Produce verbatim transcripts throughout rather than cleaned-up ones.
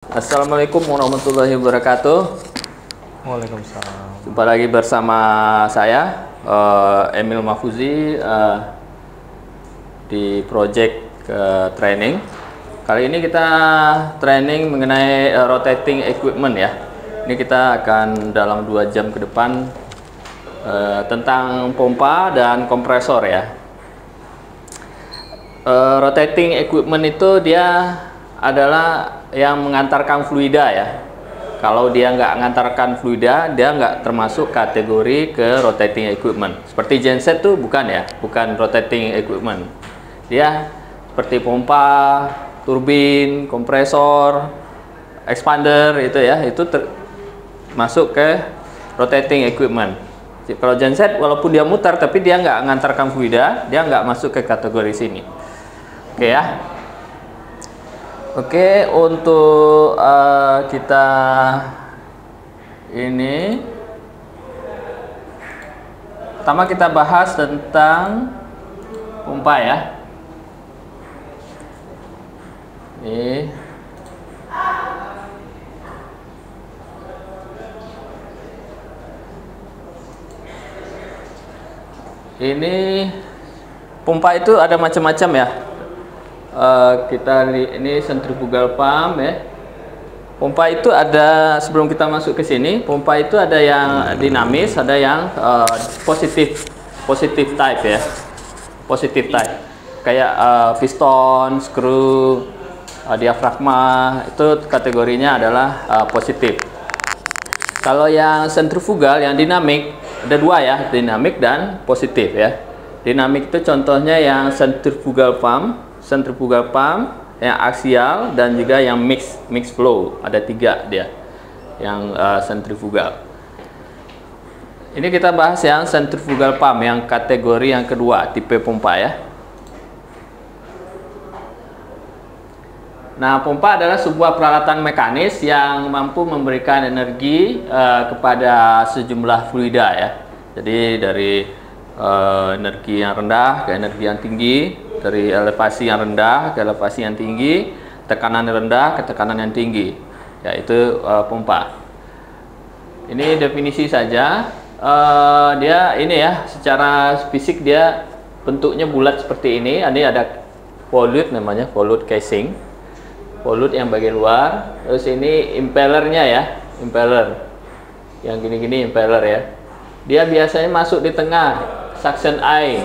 Assalamualaikum warahmatullahi wabarakatuh. Waalaikumsalam. Jumpa lagi bersama saya uh, Emil Mahfuzi uh, di project uh, training. Kali ini kita training mengenai uh, rotating equipment ya. Ini kita akan dalam dua jam ke depan uh, tentang pompa dan kompresor ya. Uh, rotating equipment itu dia adalah yang mengantarkan fluida ya. Kalau dia nggak mengantarkan fluida, dia nggak termasuk kategori ke rotating equipment. Seperti genset tuh bukan ya, bukan rotating equipment. Dia seperti pompa, turbin, kompresor, expander itu ya, itu masuk ke rotating equipment. Kalau genset walaupun dia mutar tapi dia nggak mengantarkan fluida, dia nggak masuk ke kategori sini. Oke ya. Oke, untuk uh, kita ini pertama kita bahas tentang pompa ya. Ini ini pompa itu ada macam-macam ya. Uh, kita ini centrifugal pump ya. Pompa itu ada, sebelum kita masuk ke sini, pompa itu ada yang dinamis, ada yang uh, positif positif type ya. Positif type. Kayak uh, piston, screw, uh, diafragma, itu kategorinya adalah uh, positif. Kalau yang centrifugal, yang dinamik, ada dua ya, dinamik dan positif ya. Dinamik itu contohnya yang centrifugal pump, centrifugal pump, yang aksial, dan juga yang mix mix flow. Ada tiga dia yang uh, centrifugal. Ini kita bahas yang centrifugal pump, yang kategori yang kedua, tipe pompa ya. Nah, pompa adalah sebuah peralatan mekanis yang mampu memberikan energi uh, kepada sejumlah fluida ya. Jadi dari uh, energi yang rendah ke energi yang tinggi, dari elevasi yang rendah ke elevasi yang tinggi, tekanan yang rendah ke tekanan yang tinggi, yaitu uh, pompa. Ini definisi saja. Uh, dia ini ya, secara fisik dia bentuknya bulat seperti ini. Ini ada volute namanya, volute casing, volute yang bagian luar. Terus ini impellernya ya, impeller yang gini-gini, impeller ya. Dia biasanya masuk di tengah, suction eye.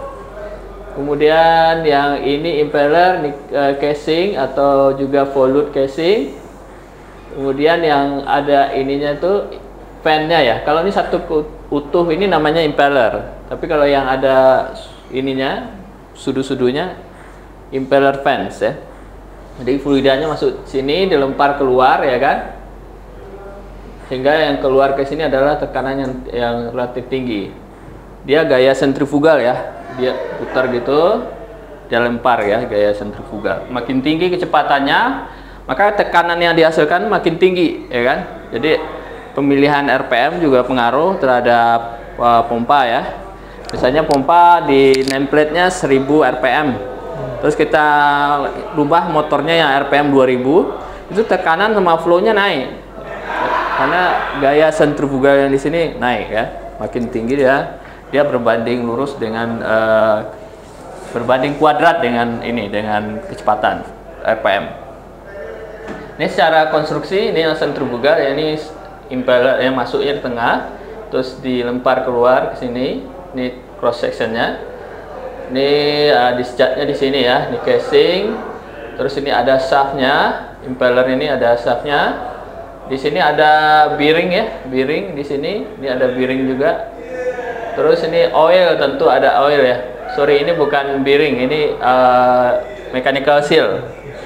Kemudian yang ini impeller, ini, uh, casing atau juga volute casing. Kemudian yang ada ininya tuh fan-nya ya. Kalau ini satu utuh ini namanya impeller. Tapi kalau yang ada ininya, sudu-sudunya, impeller fans ya. Jadi fluidanya masuk sini, dilempar keluar ya kan. Sehingga yang keluar ke sini adalah tekanan yang, yang relatif tinggi. Dia gaya sentrifugal ya. Dia putar gitu, dia lempar ya, gaya sentrifugal. Makin tinggi kecepatannya, maka tekanan yang dihasilkan makin tinggi ya kan. Jadi pemilihan R P M juga pengaruh terhadap uh, pompa ya. Misalnya pompa di nameplate-nya seribu R P M. Terus kita rubah motornya yang R P M dua ribu, itu tekanan sama flow-nya naik. Karena gaya sentrifugal yang di sini naik ya. Makin tinggi dia dia berbanding lurus dengan uh, berbanding kuadrat dengan ini, dengan kecepatan R P M. Ini secara konstruksi, ini yang sentrifugal ya, ini impeller yang masuknya di tengah, terus dilempar keluar ke sini. Ini cross sectionnya. Ini uh, disjatnya di sini ya, ini casing. Terus ini ada shaftnya, impeller ini ada shaftnya. Di sini ada bearing ya, bearing di sini. Ini ada bearing juga. Terus ini oil, tentu ada oil ya. Sorry, ini bukan bearing, ini uh, mechanical seal.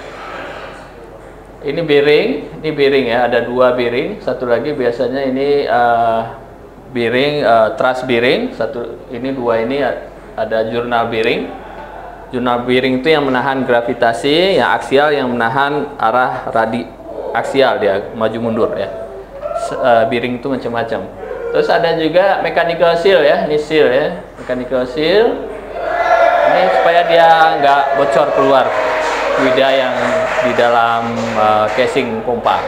Ini bearing, ini bearing ya. Ada dua bearing. Satu lagi biasanya ini uh, bearing, uh, truss bearing. Satu, ini dua ini ada journal bearing. Journal bearing itu yang menahan gravitasi, yang aksial yang menahan arah radi aksial, dia maju mundur ya. Uh, bearing itu macam-macam. Terus ada juga mechanical seal ya, ini seal ya, mechanical seal. Ini supaya dia nggak bocor keluar fluida yang di dalam uh, casing pompa.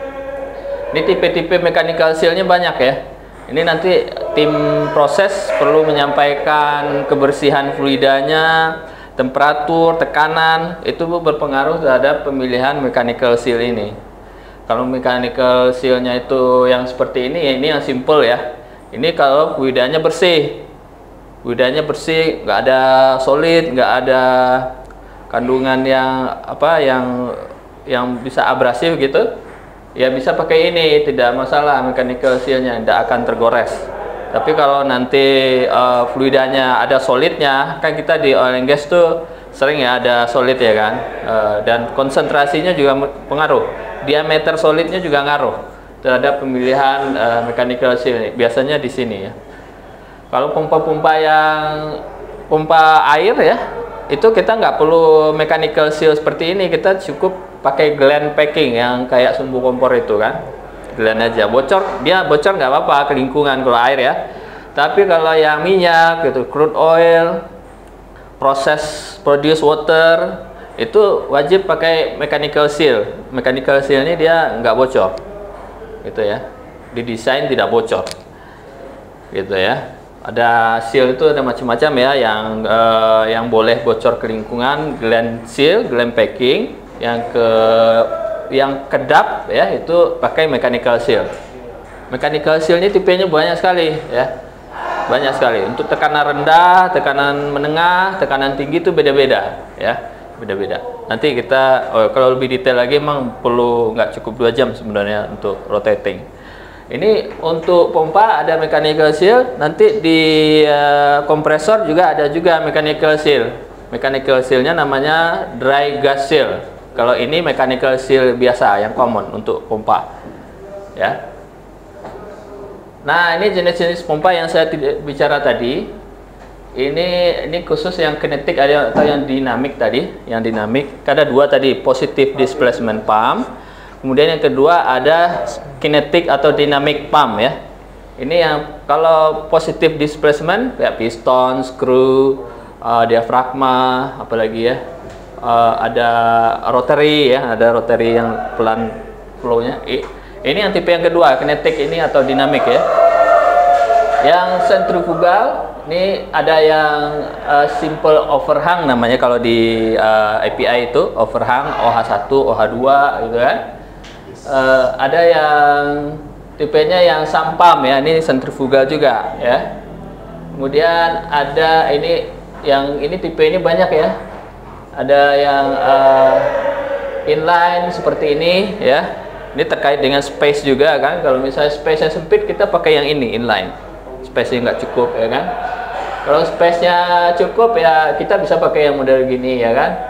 Ini tipe-tipe mechanical seal-nya banyak ya. Ini nanti tim proses perlu menyampaikan kebersihan fluidanya, temperatur, tekanan, itu berpengaruh terhadap pemilihan mechanical seal ini. Kalau mechanical seal-nya itu yang seperti ini, ya ini yang simple ya. Ini kalau fluidanya bersih, fluidanya bersih, nggak ada solid, nggak ada kandungan yang apa yang yang bisa abrasif gitu, ya bisa pakai ini, tidak masalah mechanical seal-nya, tidak akan tergores. Tapi kalau nanti uh, fluidanya ada solidnya, kan kita di oil and gas tuh sering ya ada solid ya kan, uh, dan konsentrasinya juga pengaruh, diameter solidnya juga ngaruh terhadap pemilihan uh, mechanical seal ini. Biasanya di sini ya. Kalau pompa-pompa yang pompa air ya, itu kita nggak perlu mechanical seal seperti ini, kita cukup pakai gland packing yang kayak sumbu kompor itu kan, gland aja. Bocor, dia bocor nggak apa-apa ke lingkungan kalau air ya. Tapi kalau yang minyak gitu, crude oil, proses produce water, itu wajib pakai mechanical seal. Mechanical seal ini dia nggak bocor, gitu ya. Didesain tidak bocor, gitu ya. Ada seal itu ada macam-macam ya, yang uh, yang boleh bocor ke lingkungan, gland seal, gland packing, yang ke yang kedap ya itu pakai mechanical seal. Mechanical seal ini tipenya banyak sekali ya, banyak sekali. Untuk tekanan rendah, tekanan menengah, tekanan tinggi itu beda-beda ya, beda-beda. Nanti kita oh, kalau lebih detail lagi emang perlu nggak cukup dua jam sebenarnya untuk rotating. Ini untuk pompa ada mechanical seal, nanti di uh, kompresor juga ada juga mechanical seal. Mechanical seal-nya namanya dry gas seal. Kalau ini mechanical seal biasa yang common untuk pompa. Ya. Nah, ini jenis-jenis pompa yang saya bicara tadi. Ini ini khusus yang kinetik ada atau yang dinamik tadi, yang dinamik. Ada dua tadi, positive displacement pump. Kemudian yang kedua ada kinetic atau dynamic pump ya. Ini yang kalau positive displacement kayak piston, screw, uh, diafragma, apalagi ya. Uh, ada rotary ya, ada rotary yang pelan flow-nya. Ini yang tipe yang kedua, kinetic ini atau dynamic ya. Yang centrifugal ini ada yang uh, simple overhang namanya kalau di uh, A P I itu, overhang O H satu, O H dua gitu kan. Uh, ada yang tipenya yang sampam ya, ini centrifugal juga ya. Kemudian ada ini yang ini tipe ini banyak ya. Ada yang uh, inline seperti ini ya. Ini terkait dengan space juga kan. Kalau misalnya space-nya sempit kita pakai yang ini inline. Space-nya nggak cukup ya kan. Kalau space-nya cukup ya kita bisa pakai yang model gini ya kan.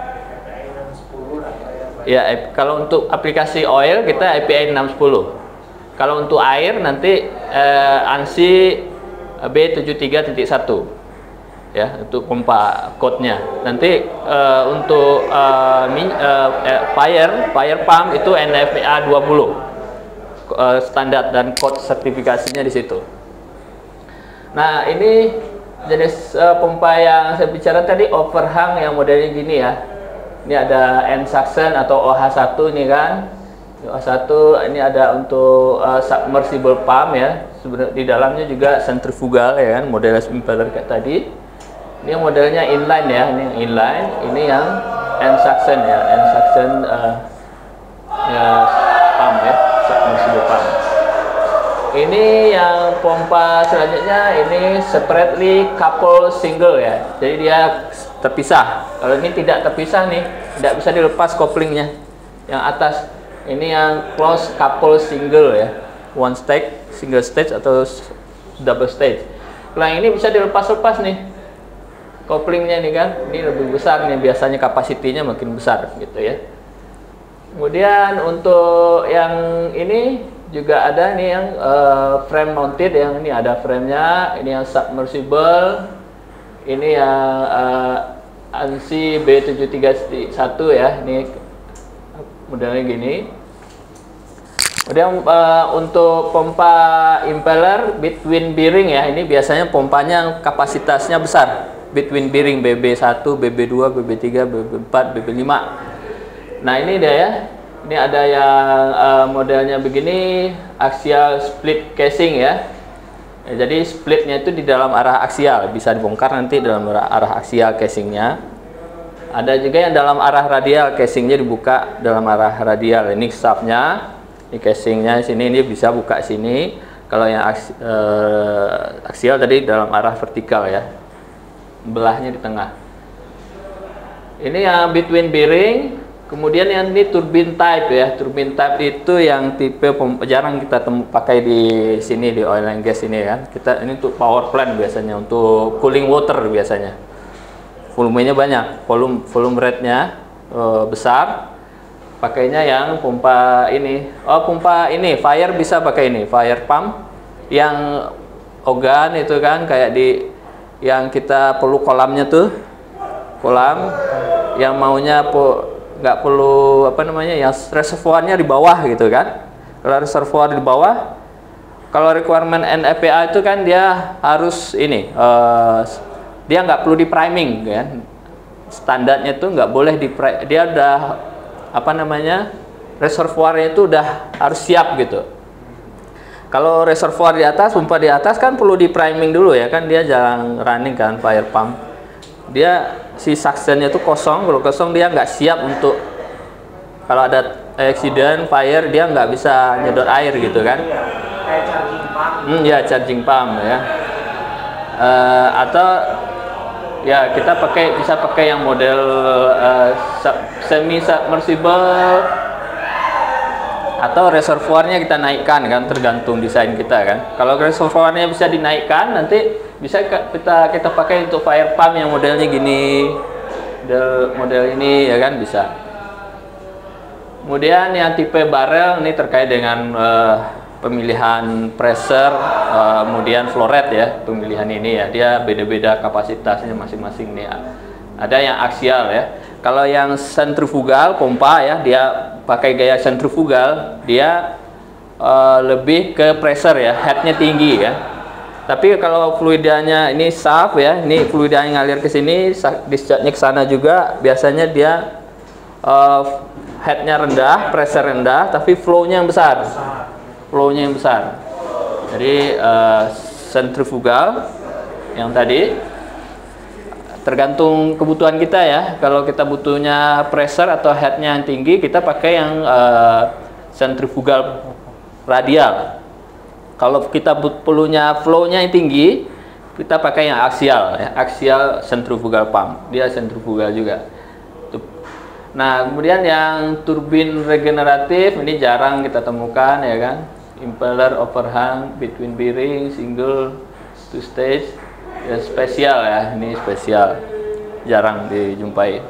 Ya, kalau untuk aplikasi oil kita A P I enam sepuluh. Kalau untuk air nanti eh, ANSI B tujuh tiga titik satu. Ya, untuk pompa code-nya. Nanti eh, untuk eh, min, eh, fire fire pump itu N F P A dua puluh. Eh, standar dan code sertifikasinya di situ. Nah, ini jenis eh, pompa yang saya bicara tadi overhang yang modelnya gini ya. Ini ada end suction atau O H satu ini kan. O H satu ini ada untuk uh, submersible pump ya. Sebenarnya di dalamnya juga centrifugal ya kan, model impeller kayak tadi. Ini yang modelnya inline ya, ini yang inline, ini yang end suction ya, end suction uh, ya pump ya, submersible pump. Ini yang pompa selanjutnya ini separately coupled single ya. Jadi dia terpisah. Kalau ini tidak terpisah nih, tidak bisa dilepas couplingnya. Yang atas ini yang close couple single ya, one stage, single stage atau double stage. Kalau yang ini bisa dilepas-lepas nih, couplingnya nih kan, ini lebih besar nih, biasanya kapasitinya makin besar gitu ya. Kemudian untuk yang ini juga ada nih yang uh, frame mounted, yang ini ada framenya, ini yang submersible. Ini yang uh, ANSI B tujuh tiga satu ya, ini modelnya gini. Kemudian uh, untuk pompa impeller between bearing ya, ini biasanya pompanya kapasitasnya besar. Between bearing B B satu, B B dua, B B tiga, B B empat, B B lima. Nah ini dia ya, ini ada yang uh, modelnya begini, axial split casing ya. Ya, jadi splitnya itu di dalam arah aksial, bisa dibongkar nanti dalam arah, arah aksial casingnya. Ada juga yang dalam arah radial, casingnya dibuka dalam arah radial. Ini shaftnya, ini casingnya sini, ini bisa buka sini. Kalau yang aks, uh, aksial tadi dalam arah vertikal ya, belahnya di tengah. Ini yang between bearing. Kemudian yang ini turbine type ya, turbine type itu yang tipe jarang kita temu, pakai di sini di oil and gas ini kan. Kita ini untuk power plant biasanya, untuk cooling water biasanya. Volumenya banyak, volume volume rate-nya uh, besar. Pakainya yang pompa ini. Oh, pompa ini fire bisa pakai ini, fire pump yang organ itu kan kayak di yang kita perlu kolamnya tuh. Kolam yang maunya po nggak perlu apa namanya yang reservoirnya di bawah gitu kan. Kalau reservoir di bawah, kalau requirement N F P A itu kan dia harus ini uh, dia nggak perlu di priming kan, standarnya itu nggak boleh di dia udah apa namanya reservoirnya itu udah harus siap gitu. Kalau reservoir di atas, pompa di atas kan perlu di priming dulu ya kan, dia jarang running kan fire pump, dia si suctionnya itu kosong. Kalau kosong dia nggak siap untuk kalau ada accident fire, dia nggak bisa nyedot air gitu kan. Hmm, ya charging pump ya. Uh, atau ya kita pakai bisa pakai yang model uh, semi submersible atau reservoirnya kita naikkan kan, tergantung desain kita kan. Kalau reservoirnya bisa dinaikkan, nanti bisa kita kita pakai untuk fire pump yang modelnya gini, model model ini ya kan bisa. Kemudian yang tipe barrel ini terkait dengan uh, pemilihan pressure, uh, kemudian flow rate ya, pemilihan ini ya, dia beda-beda kapasitasnya masing-masing nih. Ada yang aksial ya. Kalau yang sentrifugal pompa ya, dia pakai gaya sentrifugal, dia uh, lebih ke pressure ya, headnya tinggi ya. Tapi kalau fluidanya ini shaft ya, ini fluidanya ngalir ke sini, discharge-nya ke sana juga, biasanya dia uh, headnya rendah, pressure rendah, tapi flow-nya yang besar. Flow-nya yang besar. Jadi uh, sentrifugal yang tadi tergantung kebutuhan kita ya. Kalau kita butuhnya pressure atau headnya yang tinggi, kita pakai yang uh, sentrifugal radial. Kalau kita perlunya flow-nya yang tinggi, kita pakai yang aksial ya, aksial centrifugal pump. Dia sentrifugal juga. Nah, kemudian yang turbin regeneratif ini jarang kita temukan ya kan. Impeller overhang between bearing, single two stage. Ya, spesial ya, ini spesial, jarang dijumpai.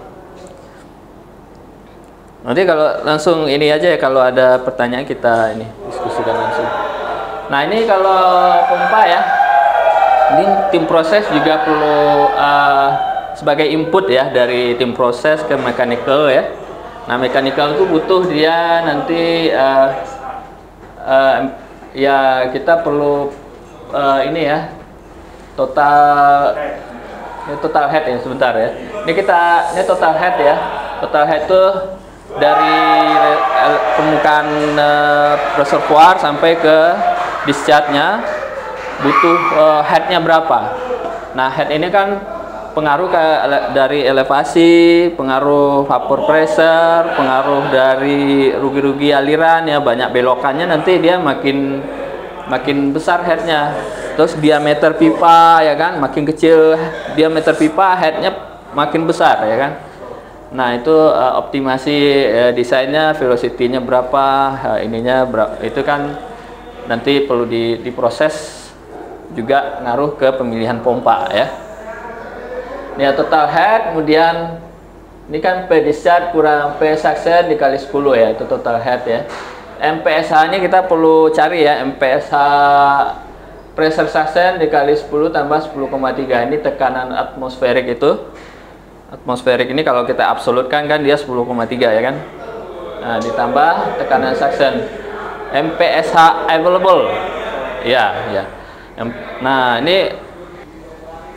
Nanti kalau langsung ini aja ya, kalau ada pertanyaan kita ini diskusikan langsung. Nah ini kalau pompa ya, ini tim proses juga perlu uh, sebagai input ya dari tim proses ke mechanical ya. Nah mechanical itu butuh dia nanti uh, uh, ya kita perlu uh, ini ya. Total ini total head ya sebentar ya. Ini kita ini total head ya. Total head itu dari permukaan uh, reservoir sampai ke discharge-nya butuh uh, headnya berapa. Nah head ini kan pengaruh ke ele dari elevasi, pengaruh vapor pressure, pengaruh dari rugi-rugi aliran ya, banyak belokannya nanti dia makin makin besar headnya. Terus diameter pipa ya kan, makin kecil diameter pipa, headnya makin besar ya kan. Nah itu uh, optimasi uh, desainnya, velocity-nya berapa, uh, ininya berapa, itu kan nanti perlu di, diproses juga, ngaruh ke pemilihan pompa ya. Ini total head, kemudian ini kan P discharge kurang P suction dikali sepuluh ya, itu total head ya. M P S H-nya kita perlu cari ya, M P S H pressure suction dikali sepuluh tambah sepuluh koma tiga, ini tekanan atmosferik itu. Atmosferik ini kalau kita absolutkan kan dia sepuluh koma tiga ya kan. Nah, ditambah tekanan suction. M P S H available. Ya, ya. Nah, ini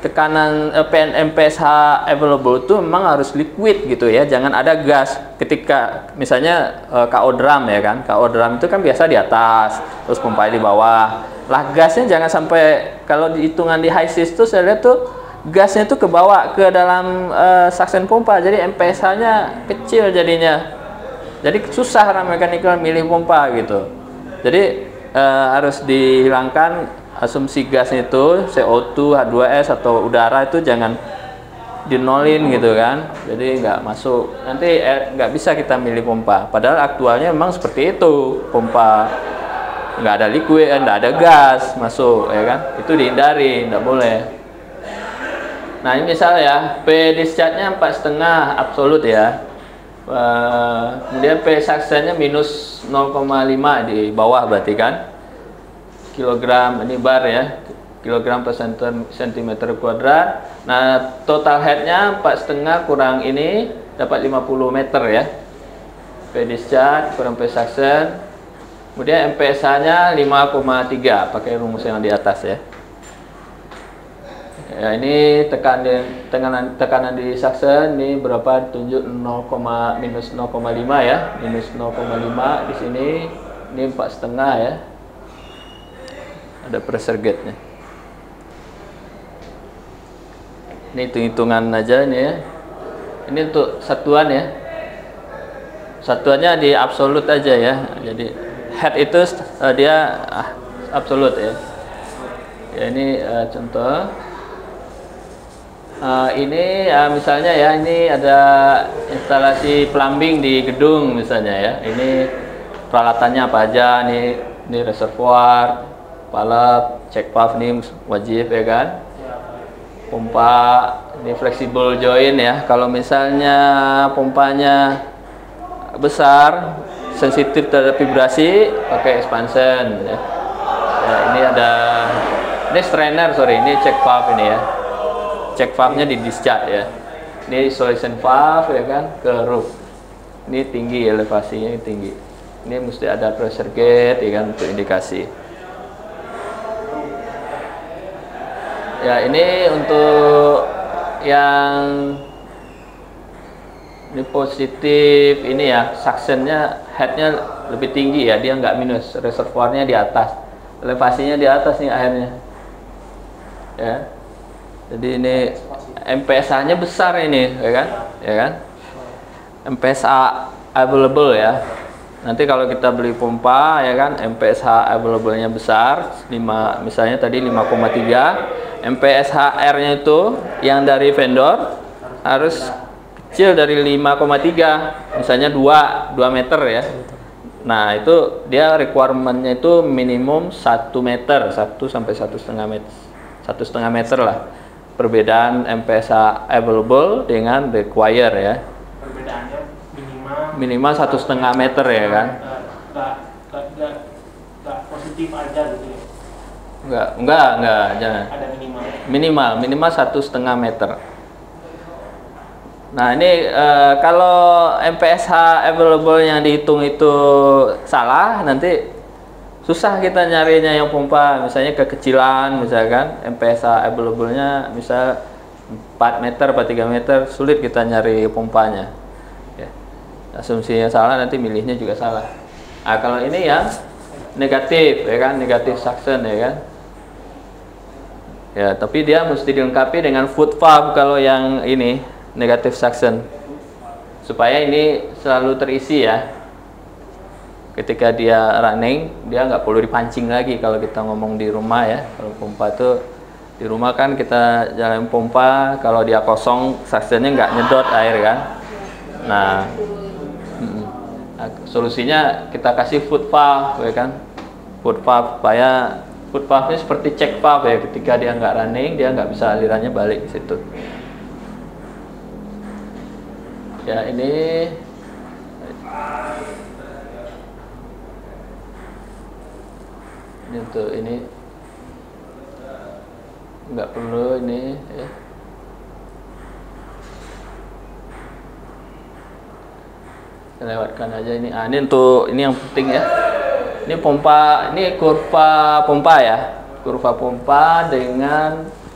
tekanan eh, M P S H available itu memang harus liquid gitu ya, jangan ada gas. Ketika misalnya eh, K O drum ya kan, K O drum itu kan biasa di atas, terus pompa di bawah. Lah gasnya jangan sampai, kalau dihitungan di high sys itu saya lihat tuh gasnya itu kebawa ke dalam eh, suction pompa, jadi M P S H-nya kecil jadinya. Jadi susah orang mechanical milih pompa gitu. Jadi eh, harus dihilangkan asumsi gas itu C O dua, H dua S atau udara itu jangan dinolin gitu kan, jadi nggak masuk, nanti eh, nggak bisa kita milih pompa, padahal aktualnya memang seperti itu, pompa nggak ada liquid, nggak ada gas masuk ya kan, itu dihindari, nggak boleh. Nah ini misal ya P discharge-nya empat setengah absolut ya, uh, kemudian P suction-nya minus nol koma lima di bawah berarti kan, kilogram ini bar ya, kilogram per sentimeter kuadrat. Nah total headnya empat setengah kurang ini dapat lima puluh meter ya, P discharge kurang P suction, kemudian M P S H-nya lima koma tiga pakai rumus yang di atas ya. Ya ini tekanan tekanan tekanan di suction ini berapa, tunjuk nol, minus nol koma lima ya, minus nol koma lima di sini, ini empat setengah ya. Ada pressure gauge-nya. Ini hitung-hitungan aja ini ya. Ini untuk satuan ya. Satuannya di absolut aja ya. Jadi head itu uh, dia ah, absolut ya. Ya ini uh, contoh. Uh, ini uh, misalnya ya, ini ada instalasi plumbing di gedung misalnya ya. Ini peralatannya apa aja? Ini ini reservoir, palap, check valve nih wajib ya kan, pompa ini flexible joint ya, kalau misalnya pompanya besar sensitif terhadap vibrasi pakai expansion ya. Ya ini ada, ini strainer, sorry, ini check valve ini ya, check valve nya di discharge ya, ini isolation valve ya kan ke roof, ini tinggi elevasinya tinggi, ini mesti ada pressure gauge ya kan untuk indikasi. Ya ini untuk yang ini positif ini ya, suctionnya headnya lebih tinggi ya, dia nggak minus, reservoirnya di atas, elevasinya di atas nih akhirnya ya. Jadi ini M P S H-nya besar ini ya kan, ya kan, M P S H available ya. Nanti kalau kita beli pompa ya kan, M P S H available-nya besar, lima misalnya tadi lima koma tiga, M P S H R-nya itu yang dari vendor harus kecil dari lima koma tiga, misalnya dua meter ya. Nah itu dia requirement-nya itu minimum satu meter, satu sampai satu setengah meter, satu setengah meter lah. Perbedaan M P S H available dengan require ya. Perbedaannya minimal minimal satu setengah meter ya kan. Nggak positif aja gitu ya. Enggak, enggak, enggak, jangan. Ada minimal. Minimal, minimal satu setengah meter. Nah ini e, kalau M P S H available yang dihitung itu salah, nanti susah kita nyarinya yang pompa. Misalnya kekecilan, misalkan M P S H available-nya misal empat meter atau tiga meter, sulit kita nyari pompanya. Ya. Asumsinya salah, nanti milihnya juga salah. Nah kalau ini yang negatif, ya kan, negatif suction ya kan. Ya, tapi dia mesti dilengkapi dengan foot valve kalau yang ini negatif suction, supaya ini selalu terisi ya. Ketika dia running, dia nggak perlu dipancing lagi kalau kita ngomong di rumah ya. Kalau pompa itu di rumah kan kita jalan pompa, kalau dia kosong suctionnya nggak nyedot air kan. Nah, nah solusinya kita kasih foot valve ya kan, foot valve supaya foot valve-nya seperti check valve ya, ketika dia nggak running dia nggak bisa alirannya balik ke situ. Ya ini ini untuk ini nggak perlu ini ya. Kita lewatkan aja ini. Ah, ini untuk ini yang penting ya. Ini pompa, ini kurva pompa ya, kurva pompa dengan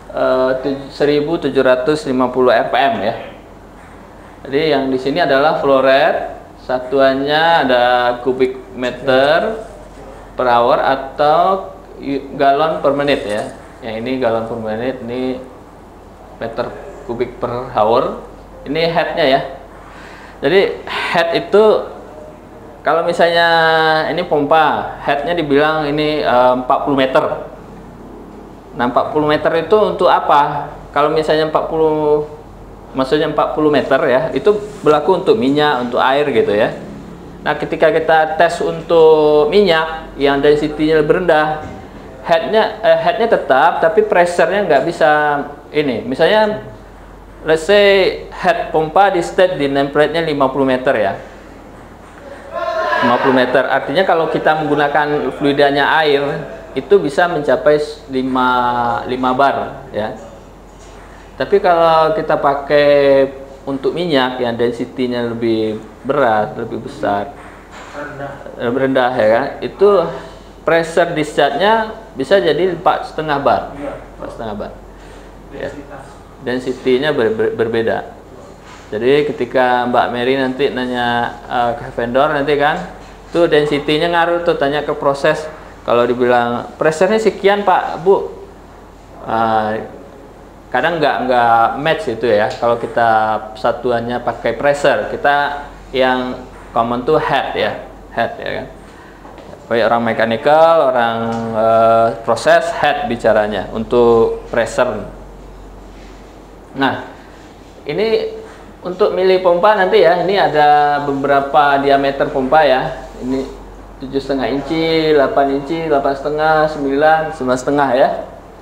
uh, seribu tujuh ratus lima puluh R P M ya. Jadi yang di sini adalah flow rate, satuannya ada kubik meter per hour atau galon per menit ya. Yang ini galon per menit, ini meter kubik per hour. Ini headnya ya. Jadi head itu kalau misalnya ini pompa, headnya dibilang ini uh, empat puluh meter. Nah, empat puluh meter itu untuk apa? Kalau misalnya empat puluh, maksudnya empat puluh meter ya, itu berlaku untuk minyak, untuk air gitu ya. Nah, ketika kita tes untuk minyak yang density-nya lebih rendah, headnya eh, headnya tetap, tapi pressure-nya nggak bisa ini. Misalnya, let's say head pompa di state di nameplate-nya lima puluh meter ya. lima puluh meter, artinya kalau kita menggunakan fluidanya air itu bisa mencapai lima bar ya. Tapi kalau kita pakai untuk minyak yang density-nya lebih berat, lebih besar, rendah, lebih rendah ya kan, itu pressure discharge-nya bisa jadi empat setengah bar, empat setengah bar. Ya. Density-nya ber ber berbeda. Jadi ketika Mbak Mary nanti nanya uh, ke vendor nanti kan, tuh density-nya ngaruh tuh, tanya ke proses. Kalau dibilang pressure-nya sekian Pak, Bu, uh, kadang nggak nggak match itu ya. Kalau kita satuannya pakai pressure, kita yang common tuh head ya, head ya kan. Baik orang mechanical, orang uh, proses, head bicaranya untuk pressure. Nah, ini untuk milih pompa nanti ya, ini ada beberapa diameter pompa ya. Ini tujuh setengah inci, delapan inci, delapan setengah, sembilan, sembilan setengah ya.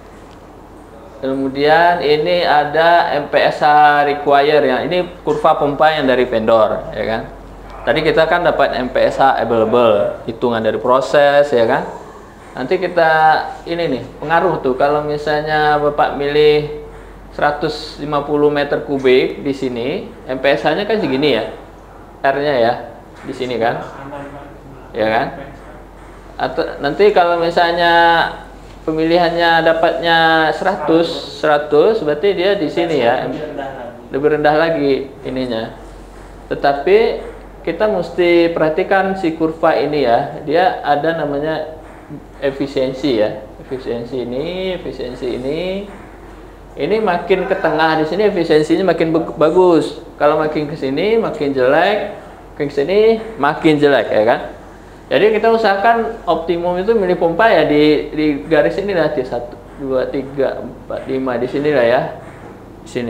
Kemudian ini ada M P S H require ya. Ini kurva pompa yang dari vendor ya kan. Tadi kita kan dapat M P S H available, hitungan dari proses ya kan. Nanti kita ini nih pengaruh tuh kalau misalnya Bapak milih seratus lima puluh meter kubik di sini, M P S H-nya kan segini ya, R-nya ya, di sini kan, ya kan? Atau nanti kalau misalnya pemilihannya dapatnya seratus, seratus, berarti dia di sini ya, lebih rendah lagi ininya. Tetapi kita mesti perhatikan si kurva ini ya, dia ada namanya efisiensi ya, efisiensi ini, efisiensi ini. Ini makin ke tengah di sini efisiensinya makin bagus. Kalau makin ke sini makin jelek, ke sini makin jelek ya kan. Jadi kita usahakan optimum itu milih pompa ya di di garis ini lah, satu, dua, tiga, empat, lima di sini lah ya. Di sini.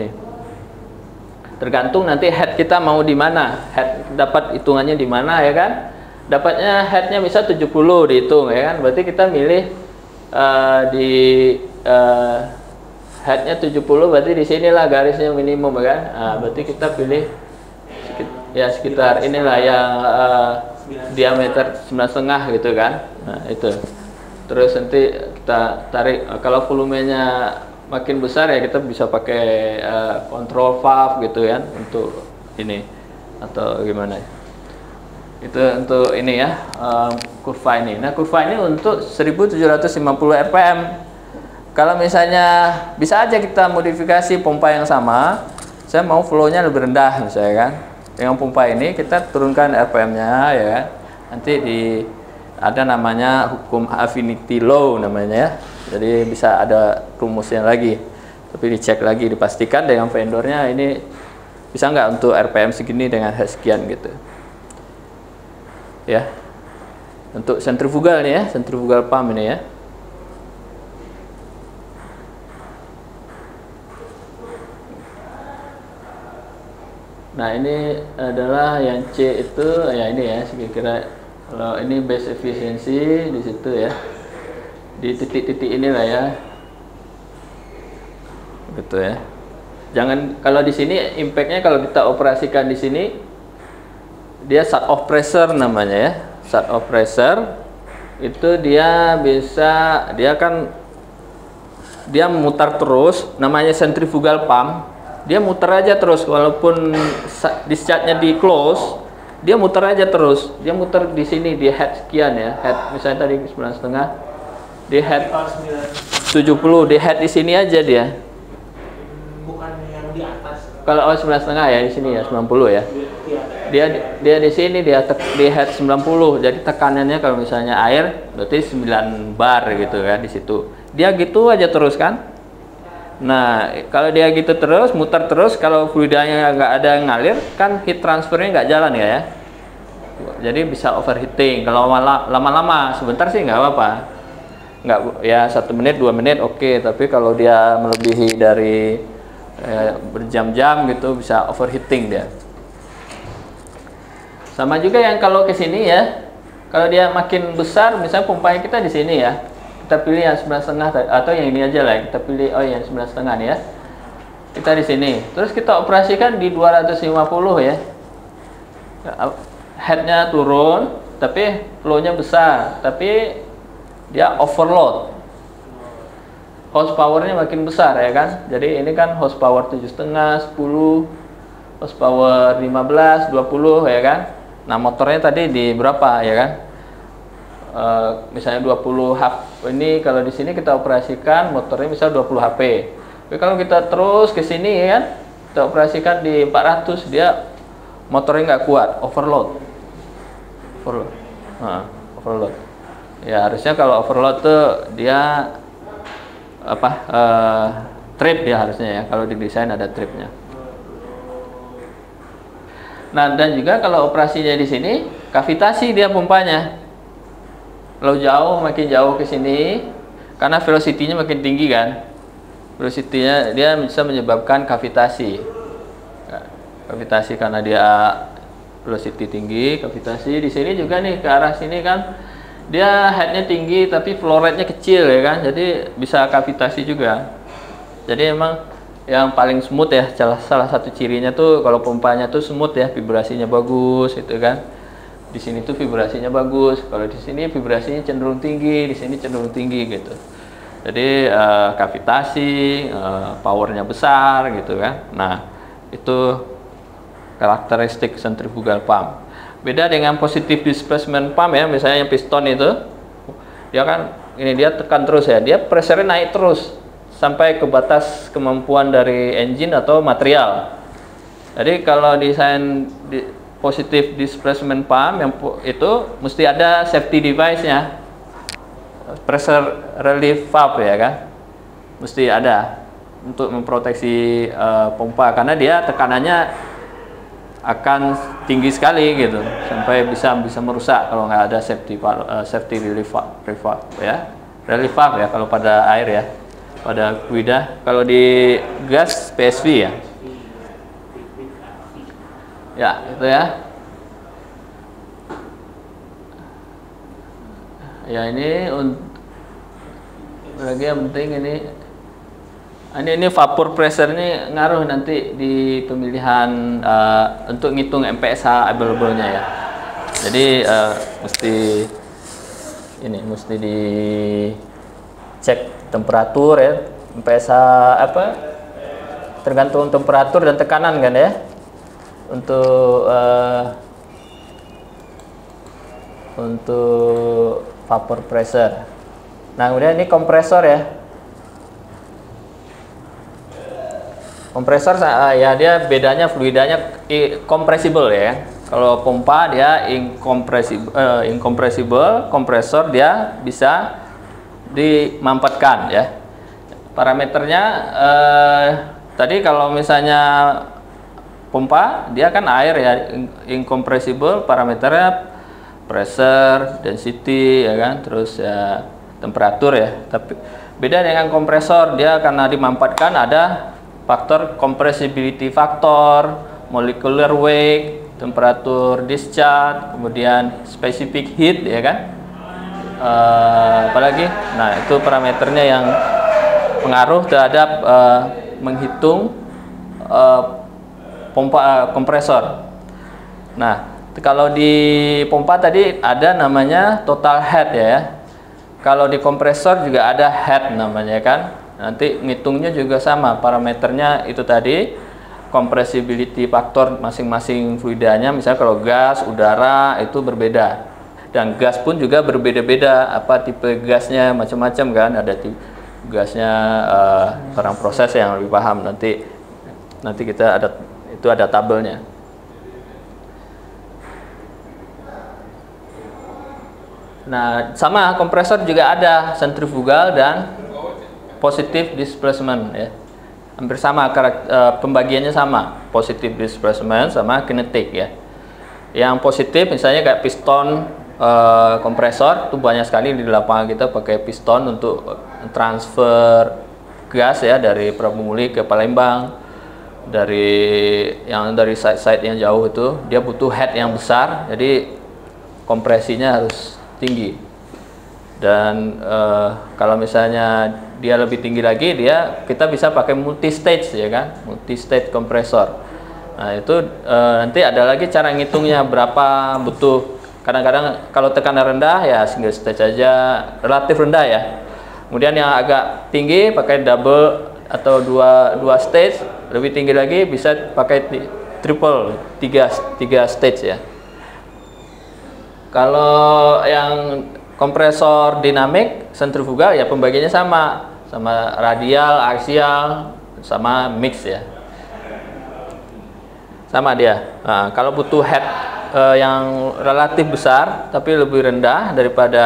Tergantung nanti head kita mau di mana, head dapat hitungannya di mana ya kan. Dapatnya headnya bisa tujuh puluh dihitung ya kan. Berarti kita milih uh, di uh, headnya tujuh puluh, berarti di sinilah garisnya minimum kan. Nah, berarti kita pilih ya sekitar inilah yang uh, diameter sembilan setengah gitu kan. Nah, itu. Terus nanti kita tarik, kalau volumenya makin besar ya kita bisa pakai uh, control valve gitu kan untuk ini atau gimana. Itu untuk ini ya, uh, kurva ini. Nah, kurva ini untuk seribu tujuh ratus lima puluh R P M. Kalau misalnya bisa aja kita modifikasi pompa yang sama, saya mau flow-nya lebih rendah misalnya kan. Dengan pompa ini kita turunkan R P M-nya ya kan. Nanti di ada namanya hukum affinity law namanya ya. Jadi bisa ada rumusnya lagi. Tapi dicek lagi, dipastikan dengan vendornya ini bisa nggak untuk R P M segini dengan head sekian gitu. Ya. Untuk sentrifugal nih ya, sentrifugal pump ini ya. Nah, ini adalah yang C itu ya ini ya, kira-kira kalau ini base efisiensi di situ ya. Di titik-titik inilah ya. Gitu ya. Jangan kalau di sini impact-nya kalau kita operasikan di sini dia shut off pressure namanya ya. Shut off pressure itu dia bisa dia kan dia memutar terus, namanya centrifugal pump. Dia muter aja terus walaupun discharge-nya di close, dia muter aja terus. Dia muter di sini di head sekian ya, head misalnya tadi sembilan setengah, di head tujuh puluh, di head di sini aja dia. kalau oh sembilan setengah ya di sini ya sembilan puluh ya. Dia dia di sini dia tek, di head sembilan puluh. Jadi tekanannya kalau misalnya air berarti sembilan bar gitu kan di situ. Dia gitu aja terus kan. Nah, kalau dia gitu terus muter terus, kalau fluidanya nggak ada yang ngalir kan heat transfernya nggak jalan ya ya. Jadi bisa overheating. Kalau lama-lama sebentar sih nggak apa-apa. Nggak ya satu menit dua menit oke. Okay. Tapi kalau dia melebihi dari eh, berjam-jam gitu bisa overheating dia. Sama juga yang kalau ke sini ya, kalau dia makin besar, misalnya pompanya kita di sini ya, kita pilih yang sembilan setengah atau yang ini aja lah, kita pilih oh yang sembilan setengah nih ya, kita di sini, terus kita operasikan di dua ratus lima puluh ya, headnya turun, tapi flow-nya besar, tapi dia overload, horsepower-nya makin besar ya kan, jadi ini kan horsepower tujuh setengah, sepuluh, horsepower lima belas, dua puluh ya kan. Nah motornya tadi di berapa ya kan? E, misalnya dua puluh H P. Ini kalau di sini kita operasikan motornya misalnya dua puluh H P. Tapi kalau kita terus ke sini ya kan, kita operasikan di empat ratus, dia motornya nggak kuat, overload. Overload. Nah, overload. Ya harusnya kalau overload tuh dia apa? E, trip ya harusnya ya. Kalau didesain ada tripnya. Nah, dan juga kalau operasinya di sini, kavitasi dia pompanya. Kalau jauh, makin jauh ke sini, karena velocity-nya makin tinggi kan. Velocity-nya dia bisa menyebabkan kavitasi. Kavitasi karena dia velocity tinggi, kavitasi. Di sini juga nih, ke arah sini kan, dia head-nya tinggi, tapi flow rate-nya kecil ya kan. Jadi bisa kavitasi juga. Jadi emang yang paling smooth ya, salah, salah satu cirinya tuh kalau pompanya tuh smooth ya, vibrasinya bagus itu kan. Di sini tuh vibrasinya bagus, kalau di sini vibrasinya cenderung tinggi, di sini cenderung tinggi gitu. Jadi uh, kavitasi, uh, powernya besar gitu kan. Nah itu karakteristik centrifugal pump. Beda dengan positive displacement pump ya, misalnya yang piston itu, dia kan ini dia tekan terus ya, dia pressure naik terus sampai ke batas kemampuan dari engine atau material. Jadi kalau desain di positive displacement pump yang itu mesti ada safety device-nya, pressure relief valve ya kan, mesti ada untuk memproteksi uh, pompa karena dia tekanannya akan tinggi sekali gitu sampai bisa bisa merusak kalau nggak ada safety uh, safety relief valve ya, relief valve ya kalau pada air ya. Pada fluida, kalau di gas P S V ya, ya itu ya, ya ini untuk lagi yang penting ini, ini ini vapor pressure ini ngaruh nanti di pemilihan uh, untuk ngitung M P S H available-nya ya. Jadi uh, mesti ini mesti dicek temperatur ya, M P S H apa tergantung temperatur dan tekanan kan ya untuk uh, untuk vapor pressure. Nah kemudian ini kompresor ya, kompresor uh, ya dia bedanya fluidanya compressible ya. Kalau pompa dia incompressible, uh, incompressible, kompresor dia bisa dimampatkan ya. Parameternya eh, tadi kalau misalnya pompa dia kan air ya, incompressible, parameternya pressure, density ya kan, terus ya temperatur ya. Tapi beda dengan kompresor, dia karena dimampatkan ada faktor compressibility factor, molecular weight, temperatur discharge, kemudian specific heat ya kan. Uh, apalagi, nah itu parameternya yang pengaruh terhadap uh, menghitung uh, pompa uh, kompresor. Nah kalau di pompa tadi ada namanya total head ya, kalau di kompresor juga ada head namanya kan. Nanti ngitungnya juga sama, parameternya itu tadi compressibility factor masing-masing fluidanya. Misalnya kalau gas, udara itu berbeda. Dan gas pun juga berbeda-beda, apa tipe gasnya macam-macam kan, ada tipe gasnya uh, orang proses yang lebih paham nanti Nanti kita ada itu ada tabelnya. Nah, sama kompresor juga ada sentrifugal dan positive displacement ya. Hampir sama, karakter, pembagiannya sama, positive displacement sama kinetic ya. Yang positif misalnya kayak piston uh, kompresor itu banyak sekali di lapangan kita pakai piston untuk transfer gas ya dari Prabumuli ke Palembang, dari yang dari site-site yang jauh itu dia butuh head yang besar, jadi kompresinya harus tinggi. Dan uh, kalau misalnya dia lebih tinggi lagi, dia kita bisa pakai multi stage ya kan, multi stage kompresor. Nah itu uh, nanti ada lagi cara ngitungnya berapa butuh. Kadang-kadang kalau tekanan rendah ya single stage aja, relatif rendah ya. Kemudian yang agak tinggi pakai double atau dua dua stage, lebih tinggi lagi bisa pakai triple, tiga tiga stage ya. Kalau yang kompresor dinamik sentrifugal ya pembagiannya sama, sama radial, aksial, sama mix ya. Sama dia. Nah, kalau butuh head uh, yang relatif besar tapi lebih rendah daripada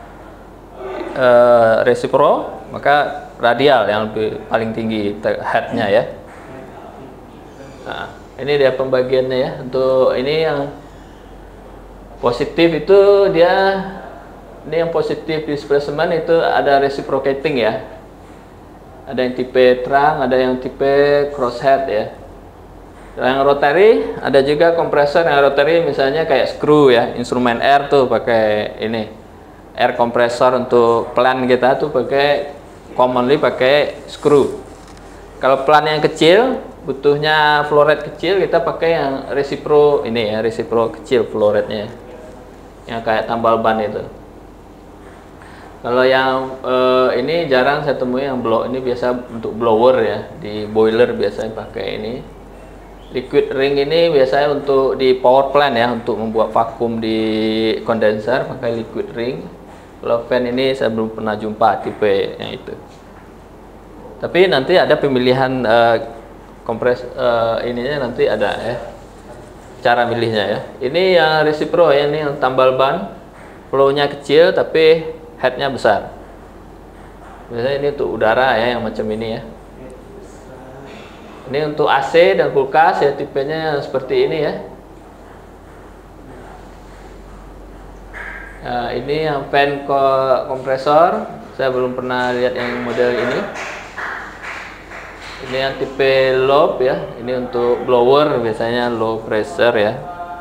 uh, resipro, maka radial yang lebih paling tinggi headnya ya. Nah, ini dia pembagiannya ya. Untuk ini yang positif itu dia, ini yang positif displacement itu ada reciprocating ya. Ada yang tipe terang, ada yang tipe crosshead ya. Yang rotary ada juga kompresor yang rotary misalnya kayak screw ya, instrumen air tuh pakai ini air kompresor. Untuk plan kita tuh pakai commonly pakai screw. Kalau plan yang kecil butuhnya flow rate kecil, kita pakai yang resipro ini ya, resipro kecil flow rate-nya yang kayak tambal ban itu. Kalau yang eh, ini jarang saya temui yang blow, ini biasa untuk blower ya, di boiler biasanya pakai ini. Liquid ring ini biasanya untuk di power plant ya, untuk membuat vakum di kondenser pakai liquid ring. Kalau fan ini saya belum pernah jumpa tipe yang itu. Tapi nanti ada pemilihan uh, kompres uh, ininya nanti ada ya, cara milihnya ya. Ini yang resipro ya, ini yang tambal ban, flow-nya kecil tapi head-nya besar. Biasanya ini untuk udara ya, yang macam ini ya. Ini untuk A C dan kulkas ya, tipenya seperti ini ya. Nah, ini yang fan kompresor, saya belum pernah lihat yang model ini. Ini yang tipe lob ya, ini untuk blower biasanya low pressure ya.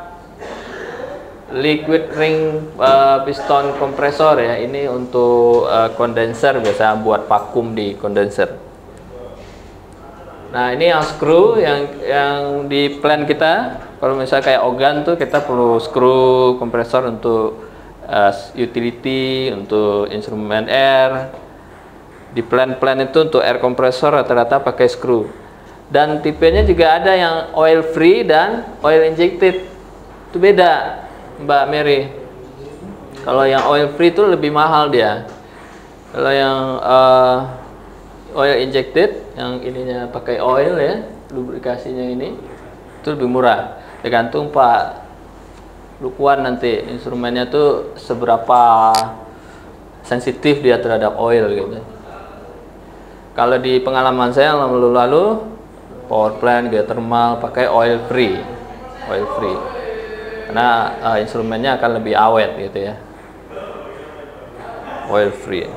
Liquid ring uh, piston kompresor ya, ini untuk uh, kondenser, biasa buat vakum di kondenser. Nah ini yang screw yang yang di plan kita, kalau misalnya kayak organ tuh kita perlu screw kompresor untuk uh, utility, untuk instrumen air. Di plan-plan itu untuk air kompresor rata-rata pakai screw. Dan tipenya juga ada yang oil free dan oil injected. Itu beda Mbak Mary. Kalau yang oil free itu lebih mahal dia. Kalau yang uh, oil injected, yang ininya pakai oil ya, lubrikasinya ini, itu lebih murah. Tergantung Pak Lukwan nanti instrumennya tuh seberapa sensitif dia terhadap oil gitu. Kalau di pengalaman saya lalu-lalu power plant, geothermal pakai oil free, oil free, karena uh, instrumennya akan lebih awet gitu ya, oil free.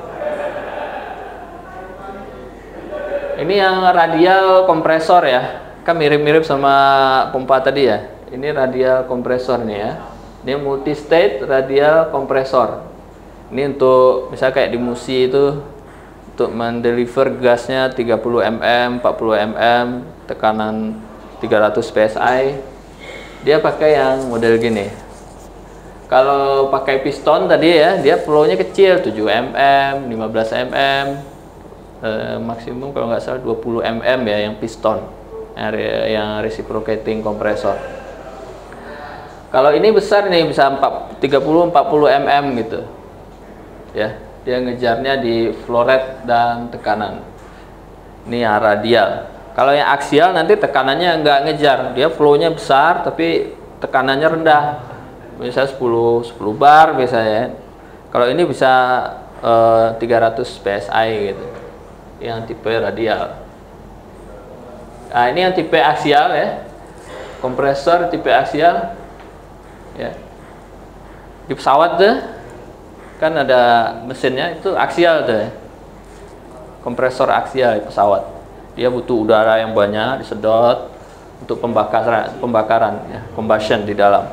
Ini yang radial kompresor ya, kan mirip-mirip sama pompa tadi ya. Ini radial kompresor nih ya. Ini multi state radial kompresor. Ini untuk misalnya kayak di Musi itu, untuk mendeliver gasnya tiga puluh milimeter, empat puluh milimeter, tekanan tiga ratus P S I. Dia pakai yang model gini. Kalau pakai piston tadi ya, dia flow-nya kecil, tujuh milimeter, lima belas milimeter. Eh, maksimum kalau nggak salah dua puluh milimeter ya yang piston, yang, yang reciprocating kompresor. Kalau ini besar nih, bisa tiga puluh sampai empat puluh milimeter gitu ya, dia ngejarnya di flow rate dan tekanan. Ini yang radial. Kalau yang aksial nanti tekanannya nggak ngejar, dia flow-nya besar tapi tekanannya rendah. Misalnya sepuluh bar biasanya. Kalau ini bisa uh, tiga ratus P S I gitu. Yang tipe radial. Nah, ini yang tipe aksial ya. Kompresor tipe aksial. Ya. Di pesawat tuh kan ada mesinnya itu aksial tuh ya. Kompresor aksial di pesawat. Dia butuh udara yang banyak disedot untuk pembakaran, pembakaran ya, combustion di dalam.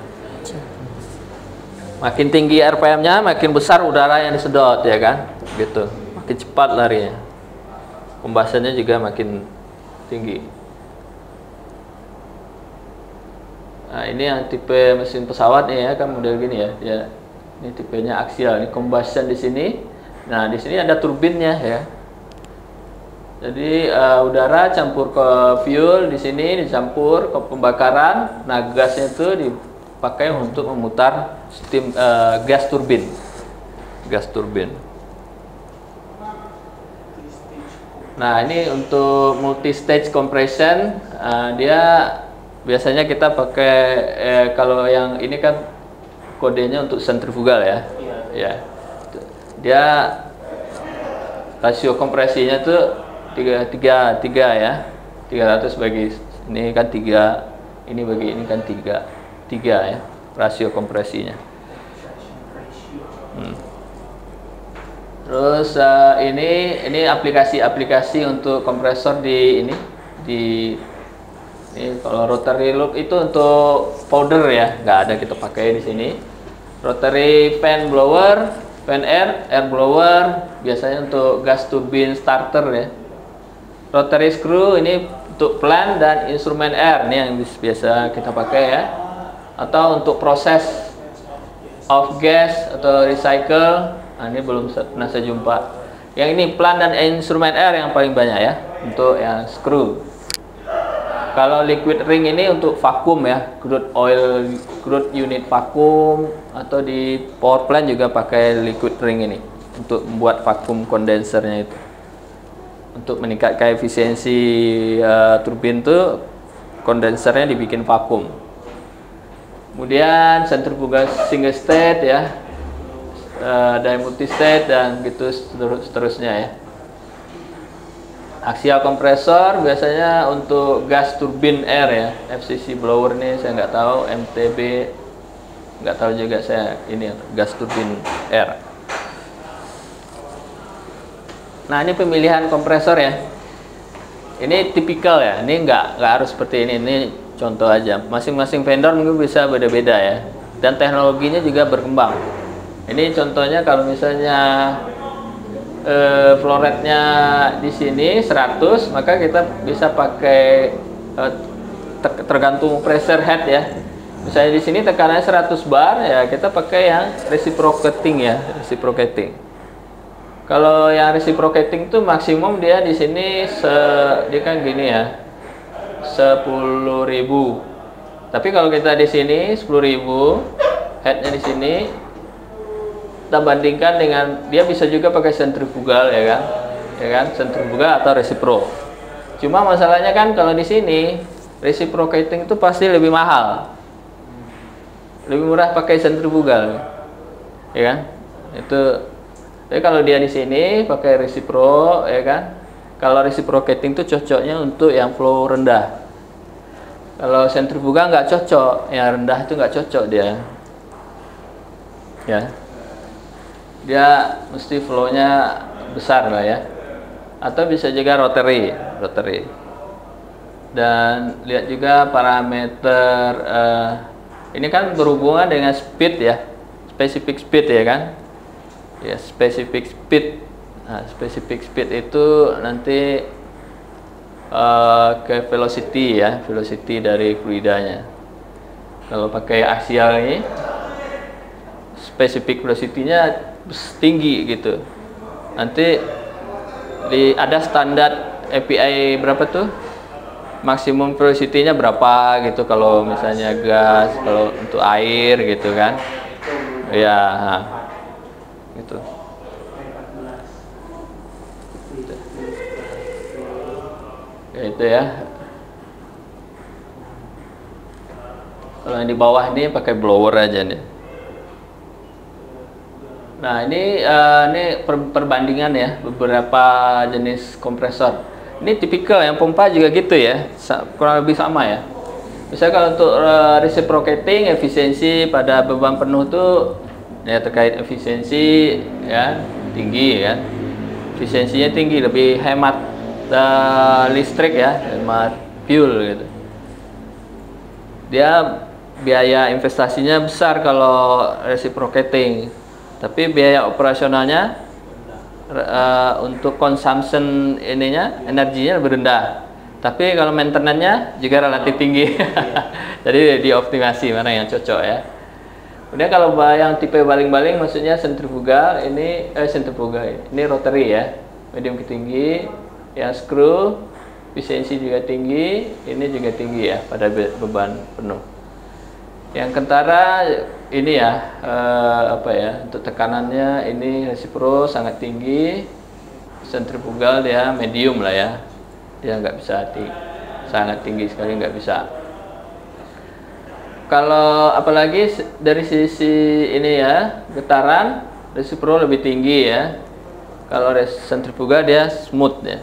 Makin tinggi R P M-nya, makin besar udara yang disedot ya kan, gitu. Makin cepat larinya. Combustion-nya juga makin tinggi. Nah, ini yang tipe mesin pesawat nih ya, kan model gini ya. Ya. Ini tipenya aksial, ini combustion di sini. Nah, di sini ada turbinnya ya. Jadi uh, udara campur ke fuel di sini, dicampur ke pembakaran. Nah, gasnya itu dipakai untuk memutar steam uh, gas turbin. Gas turbin. Nah, ini untuk multi stage compression, uh, dia biasanya kita pakai eh, kalau yang ini kan kodenya untuk sentrifugal ya. Iya. Ya. Dia rasio kompresinya tuh tiga tiga tiga ya, tiga ratus bagi ini kan tiga, ini bagi ini kan tiga tiga ya rasio kompresinya. Hmm. Terus uh, ini ini aplikasi-aplikasi untuk kompresor di ini di ini kalau rotary loop itu untuk powder ya, nggak ada kita pakai di sini. Rotary fan blower, fan air, air blower biasanya untuk gas turbin starter ya. Rotary screw ini untuk plant dan instrumen air, ini yang biasa kita pakai ya. Atau untuk proses off gas atau recycle, nah, ini belum pernah saya jumpa. Yang ini plant dan instrumen air yang paling banyak ya, untuk yang screw. Kalau liquid ring ini untuk vakum ya, crude oil, crude unit vakum, atau di power plant juga pakai liquid ring ini untuk membuat vakum kondensernya itu. Untuk meningkatkan efisiensi uh, turbin itu kondensernya dibikin vakum. Kemudian sentrifugal single state ya, uh, dan multi state dan gitu seterusnya ya. Axial kompresor biasanya untuk gas turbin air ya, F C C blower nih saya nggak tahu, M T B nggak tahu juga saya, ini gas turbin air. Nah, ini pemilihan kompresor ya. Ini tipikal ya. Ini nggak nggak harus seperti ini. Ini contoh aja. Masing-masing vendor mungkin bisa beda-beda ya. Dan teknologinya juga berkembang. Ini contohnya kalau misalnya eh, flow rate-nya di sini seratus, maka kita bisa pakai eh, ter tergantung pressure head ya. Misalnya di sini tekanannya seratus bar ya, kita pakai yang reciprocating ya, reciprocating. Kalau yang reciprocating itu maksimum dia di sini se, dia kan gini ya, sepuluh ribu. Tapi kalau kita di sini sepuluh ribu, headnya di sini, kita bandingkan dengan dia bisa juga pakai sentrifugal ya kan, ya kan, sentrifugal atau resipro. Cuma masalahnya kan kalau di sini reciprocating itu pasti lebih mahal, lebih murah pakai sentrifugal, ya kan? Itu. Tapi kalau dia di sini pakai resipro, ya kan? Kalau reciprocating itu cocoknya untuk yang flow rendah. Kalau sentrifugal nggak cocok, yang rendah itu nggak cocok dia. Ya, dia mesti flow-nya besar lah ya. Atau bisa juga rotary, rotary. Dan lihat juga parameter. Uh, ini kan berhubungan dengan speed ya, specific speed ya kan? Ya, specific speed. Nah, specific speed itu nanti uh, ke velocity ya, velocity dari fluidanya. Kalau pakai axial ini, specific velocity-nya tinggi gitu. Nanti di ada standar A P I berapa tuh? Maksimum velocity-nya berapa gitu kalau misalnya gas, kalau untuk air gitu kan. Ya, nah. Gitu. Itu ya. Kalau yang di bawah ini pakai blower aja nih. Nah ini uh, ini per perbandingan ya beberapa jenis kompresor. Ini tipikal yang pompa juga gitu ya, kurang lebih sama ya. Misalnya kalau untuk uh, reciprocating efisiensi pada beban penuh tuh ya terkait efisiensi ya tinggi ya, efisiensinya tinggi, lebih hemat uh, listrik ya, hemat fuel gitu. Dia biaya investasinya besar kalau reciprocating, tapi biaya operasionalnya uh, untuk consumption ininya energinya lebih rendah. Tapi kalau maintenance-nya juga relatif tinggi. Jadi dioptimasi mana yang cocok ya. Kemudian kalau yang tipe baling-baling maksudnya sentrifugal, ini eh sentrifugal ini rotary ya, medium ke tinggi, yang screw efisiensi juga tinggi, ini juga tinggi ya pada be beban penuh. Yang kentara ini ya eh, apa ya, untuk tekanannya ini resipro sangat tinggi, sentrifugal dia medium lah ya, dia nggak bisa tinggi, sangat tinggi sekali nggak bisa. Kalau apalagi dari sisi ini ya getaran, resipro lebih tinggi ya, kalau sentrifugal dia smooth ya,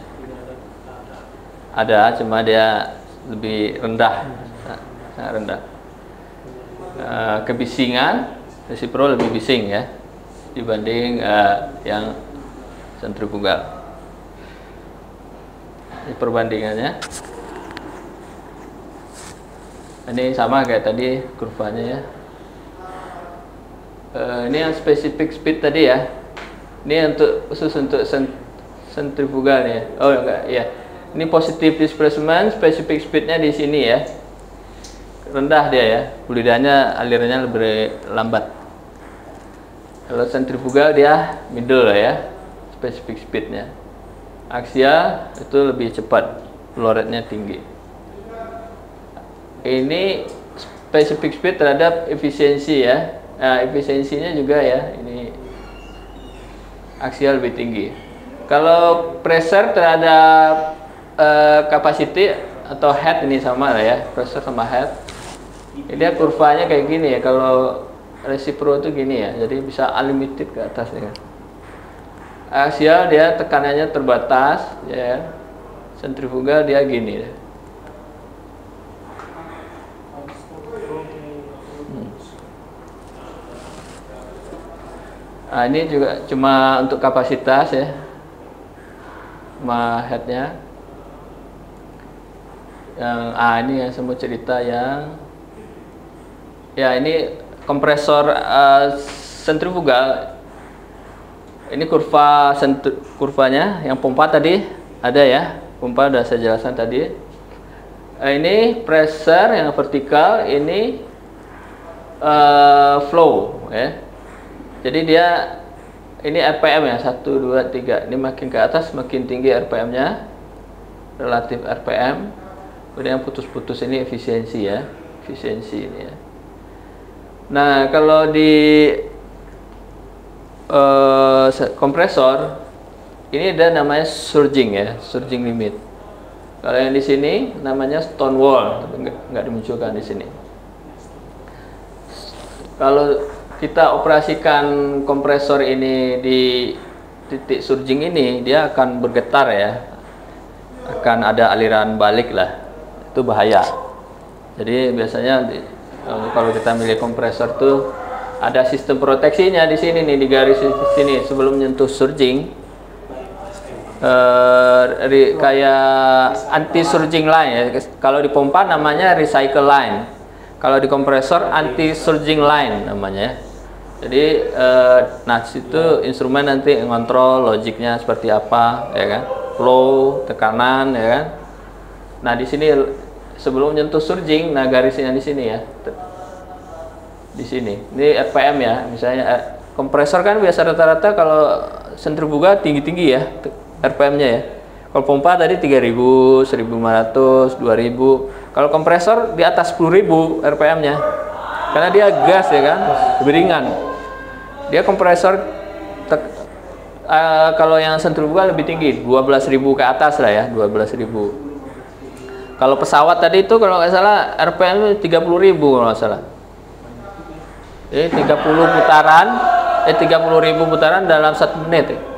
ada cuma dia lebih rendah, sangat rendah. Uh, kebisingan resipro lebih bising ya dibanding uh, yang sentrifugal. Ini perbandingannya. Ini sama kayak tadi kurvanya ya. Uh, ini yang specific speed tadi ya. Ini untuk khusus untuk sentrifugal ya. Oh enggak ya. Ini positive displacement, specific speednya di sini ya. Rendah dia ya, fluidanya alirannya lebih lambat. Kalau sentrifugal dia middle lah ya, specific speednya. Aksial itu lebih cepat, flow rate-nya tinggi. Ini specific speed terhadap efisiensi ya, nah, efisiensinya juga ya, ini aksial lebih tinggi. Kalau pressure terhadap uh, capacity atau head ini sama lah ya, pressure sama head. Dia kurvanya kayak gini ya, kalau resipro itu gini ya, jadi bisa unlimited ke atas ya. Aksial dia tekanannya terbatas ya, sentrifugal dia gini ya. Hmm. Nah, ini juga cuma untuk kapasitas ya, cuma headnya. Yang ah ini yang semua cerita yang ya ini kompresor uh, sentrifugal. Ini kurva sentri, kurvanya yang pompa tadi ada ya, pompa udah saya jelaskan tadi. Uh, ini pressure yang vertikal, ini uh, flow ya. Jadi dia ini R P M ya, satu dua tiga. Ini makin ke atas makin tinggi R P M-nya, relatif R P M. Kemudian putus-putus ini efisiensi ya, efisiensi ini ya. Nah, kalau di uh, kompresor ini ada namanya surging ya, surging limit. Kalau yang di sini namanya stone wall, tapi nggak, nggak dimunculkan di sini. Kalau kita operasikan kompresor ini di titik surging ini, dia akan bergetar ya, akan ada aliran balik lah, itu bahaya. Jadi biasanya di, kalau kita milih kompresor tuh ada sistem proteksinya di sini nih, di garis sini sebelum menyentuh surging, uh, re, kayak anti surging line ya. Kalau di pompa namanya recycle line, kalau di kompresor anti surging line namanya. Jadi uh, nah situ instrumen nanti ngontrol logiknya seperti apa ya kan, flow, tekanan ya kan. Nah di sini sebelum menyentuh surging, nah garisnya di sini ya, di sini. Ini R P M ya, misalnya eh, kompresor kan biasa rata-rata kalau sentrifugal tinggi-tinggi ya R P M-nya ya. Kalau pompa tadi tiga ribu, seribu lima ratus, dua ribu. Kalau kompresor di atas sepuluh ribu R P M-nya, karena dia gas ya kan, lebih ringan. Dia kompresor tek, uh, kalau yang sentrifugal lebih tinggi, dua belas ribu ke atas lah ya, dua belas ribu. Kalau pesawat tadi itu kalau nggak salah R P M tiga puluh ribu kalau nggak salah. Jadi tiga puluh putaran, eh tiga puluh ribu putaran dalam satu menit. Ya.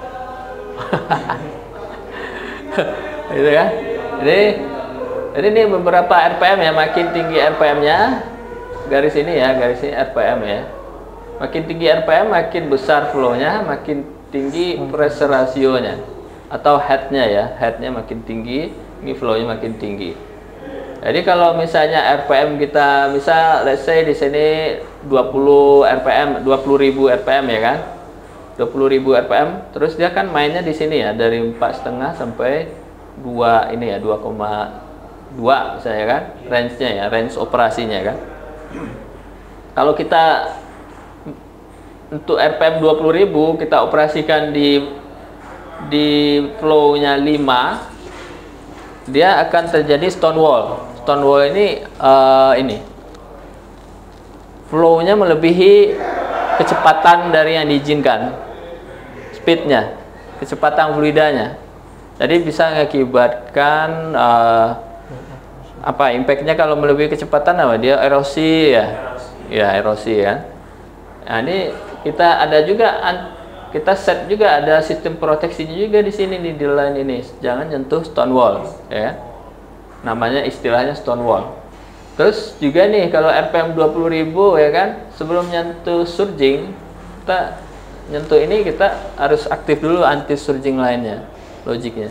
Gitu kan? Jadi, jadi ini beberapa R P M ya, makin tinggi R P M-nya, garis ini ya, garis ini R P M ya. Makin tinggi R P M, makin besar flow-nya, makin tinggi pressure ratio-nya atau head-nya ya, head-nya makin tinggi, ini flow-nya makin tinggi. Jadi kalau misalnya R P M kita, misal let's say di sini dua puluh R P M, dua puluh ribu R P M ya kan, dua puluh ribu R P M, terus dia kan mainnya di sini ya, dari empat koma lima sampai dua ini ya, dua koma dua misalnya kan, range-nya ya, range operasinya kan. Kalau kita untuk R P M dua puluh ribu kita operasikan di di flow-nya lima, dia akan terjadi stonewall. Stonewall ini uh, ini flow-nya melebihi kecepatan dari yang diizinkan, speed-nya, kecepatan fluidanya. Jadi bisa mengakibatkan uh, apa impact-nya kalau melebihi kecepatan apa? Dia erosi ya, ya erosi ya. Nah ini kita ada juga kita set juga ada sistem proteksinya juga di sini nih, di line ini. Jangan nyentuh stonewall ya. Namanya istilahnya stonewall. Terus juga nih kalau R P M dua puluh ribu ya kan, sebelum nyentuh surging, kita nyentuh ini kita harus aktif dulu anti surging lainnya, logiknya.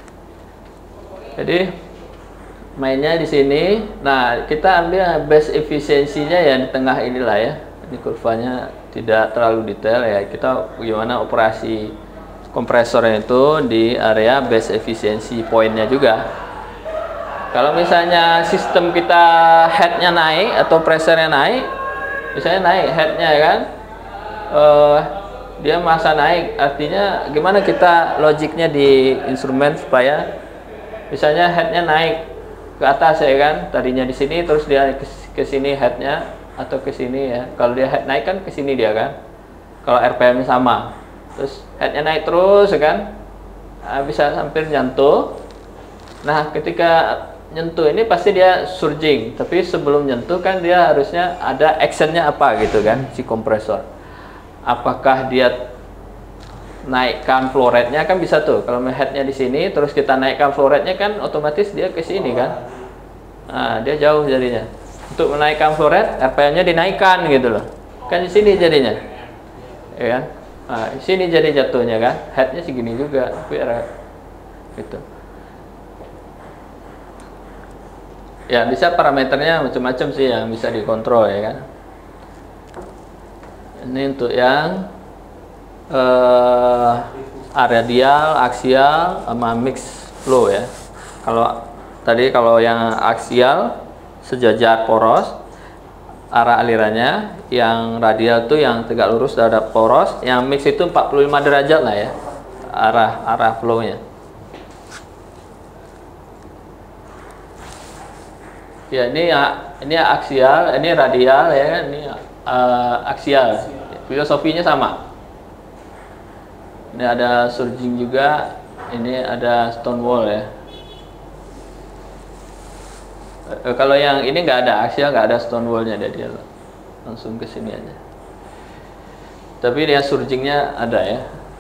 Jadi mainnya di sini. Nah, kita ambil base efisiensinya ya di tengah inilah ya. Ini kurvanya tidak terlalu detail ya. Kita bagaimana operasi kompresornya itu di area base efisiensi poinnya juga. Kalau misalnya sistem kita headnya naik atau pressure-nya naik, misalnya naik headnya ya kan, uh, dia masa naik, artinya gimana kita logiknya di instrumen supaya misalnya headnya naik ke atas ya kan, tadinya di sini terus dia ke, ke sini headnya atau ke sini ya. Kalau dia head naik kan ke sini dia kan. Kalau R P M-nya sama, terus headnya naik terus ya kan, nah, bisa hampir nyentuh. Nah ketika nyentuh ini pasti dia surging, tapi sebelum nyentuh kan dia harusnya ada actionnya apa gitu kan, si kompresor. Apakah dia naikkan flow rate-nya, kan bisa tuh. Kalau headnya di sini terus kita naikkan flow rate-nya kan otomatis dia ke sini kan. Nah, dia jauh jadinya. Untuk menaikkan flow rate, R P M-nya dinaikkan gitu loh. Kan di sini jadinya. Ya kan? Nah, di sini jadi jatuhnya kan. Head-nya segini juga, tapi gitu. Ya bisa parameternya macam-macam sih yang bisa dikontrol ya kan. Ini untuk yang uh, radial, aksial, sama mix flow ya. Kalau tadi kalau yang aksial sejajar poros arah alirannya, yang radial tuh yang tegak lurus terhadap poros, yang mix itu empat puluh lima derajat lah ya arah arah flow-nya. Ya ini ini aksial, ini radial ya kan, ini uh, aksial. Filosofinya sama. Ini ada surging juga, ini ada stonewall ya. E, kalau yang ini nggak ada aksial, nggak ada stonewallnya, dia langsung ke sini aja. Tapi dia surgingnya ada ya.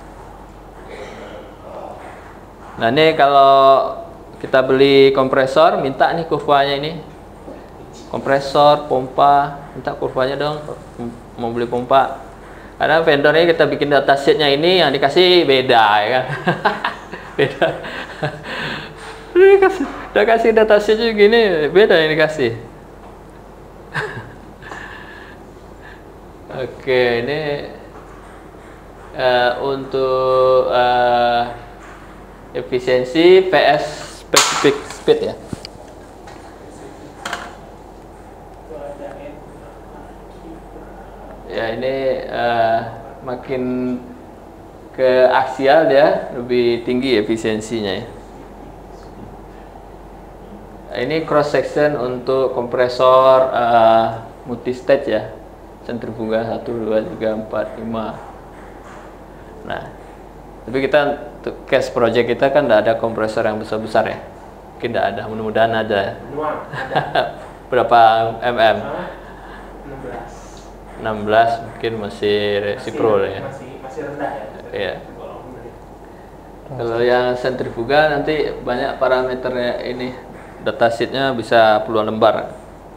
Nah ini kalau kita beli kompresor, minta nih kurvanya ini. Kompresor, pompa, minta kurvanya dong. Mau beli pompa. Karena vendornya kita bikin datasheetnya ini yang dikasih beda ya kan. Beda. Udah kasih datasheetnya gini, beda yang dikasih. Oke, ini uh, untuk uh, efisiensi P S specific speed ya. Ya ini uh, makin ke aksial dia lebih tinggi efisiensinya ya. Ini cross section untuk kompresor uh, multi stage ya, sentrifuga satu, dua, tiga, empat, lima. Nah, tapi kita untuk case project kita kan tidak ada kompresor yang besar-besar ya. Mungkin tidak ada, mudah-mudahan ada. Manual ada. Berapa mm? Ah, enam belas. enam belas mungkin masih resipro Masih- ya. Masih masih rendah ya. Iya. Walaupun dari- Kalau yang sentrifugal nanti banyak parameternya ini. Datasheetnya bisa puluhan lembar.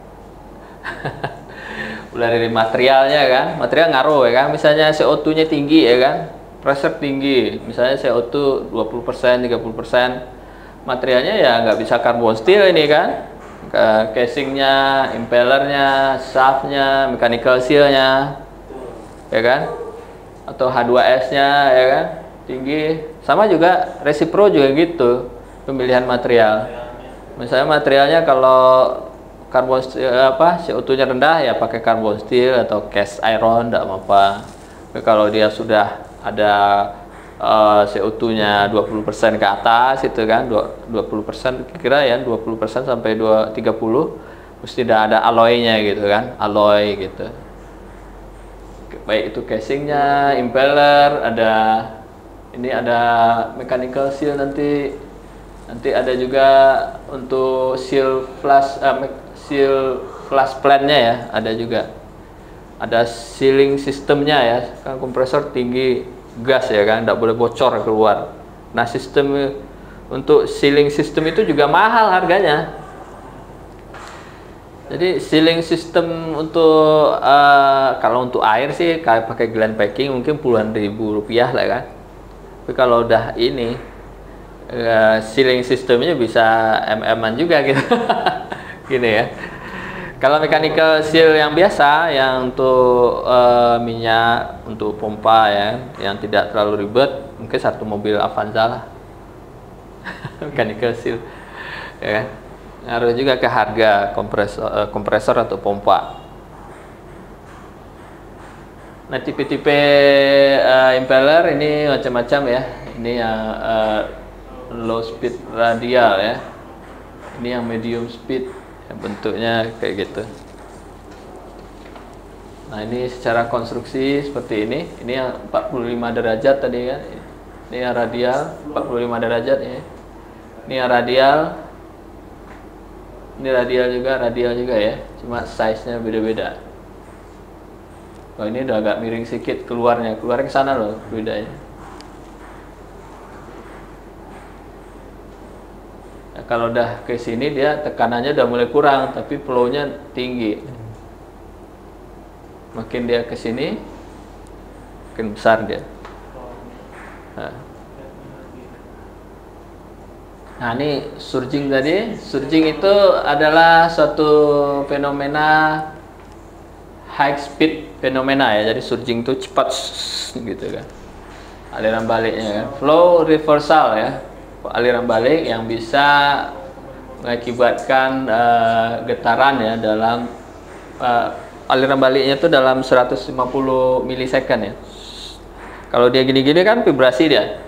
Mulai dari materialnya kan, material ngaruh ya kan. Misalnya C O dua-nya tinggi ya kan, pressure tinggi. Misalnya C O dua dua puluh persen, tiga puluh persen. Materialnya ya nggak bisa carbon steel ini kan. Ke casingnya, impellernya, shaftnya, mechanical seal-nya, ya kan? Atau H dua S-nya ya kan, tinggi. Sama juga resipro juga gitu, pemilihan material. Misalnya materialnya kalau karbon steel, apa C O dua-nya rendah ya pakai carbon steel atau cast iron, tidak apa-apa. Tapi kalau dia sudah ada uh, C O dua-nya dua puluh persen ke atas itu kan, dua puluh persen kira ya, dua puluh persen sampai tiga puluh mesti tidak ada alloy-nya gitu kan, alloy gitu. Baik itu casingnya, impeller, ada ini ada mechanical seal nanti. Nanti ada juga untuk seal flash uh, seal flash plan-nya ya, ada juga. Ada sealing sistemnya ya, kan kompresor tinggi gas ya kan, tidak boleh bocor keluar. Nah, sistem untuk sealing sistem itu juga mahal harganya. Jadi sealing system untuk uh, kalau untuk air sih kayak pakai Glen packing mungkin puluhan ribu rupiah lah kan. Tapi kalau udah ini uh, sealing sistemnya bisa mm-an juga gitu. Gini ya. Kalau mechanical seal yang biasa yang untuk uh, minyak, untuk pompa ya, yang tidak terlalu ribet, mungkin satu mobil Avanza lah. Mechanical seal. Ya kan? Ngaruh juga ke harga kompresor, uh, kompresor atau pompa. Nah, tipe-tipe uh, impeller ini macam-macam ya. Ini yang uh, low speed radial ya. Ini yang medium speed, ya, bentuknya kayak gitu. Nah, ini secara konstruksi seperti ini. Ini yang empat puluh lima derajat tadi kan. Ini yang radial empat puluh lima derajat ya. Ini yang radial. Ini radial juga, radial juga ya. Cuma size-nya beda-beda. Oh, ini udah agak miring sedikit keluarnya, keluar ke sana loh bedanya. Nah, kalau udah ke sini dia tekanannya udah mulai kurang, tapi flow-nya tinggi. Makin dia ke sini, makin besar dia. Nah. Nah, ini surging tadi. Surging itu adalah suatu fenomena high speed fenomena ya. Jadi surging itu cepat gitu kan. Aliran baliknya kan. Flow reversal ya. Aliran balik yang bisa mengakibatkan uh, getaran ya dalam uh, aliran baliknya itu dalam seratus lima puluh milisecond ya. Kalau dia gini-gini kan vibrasi dia.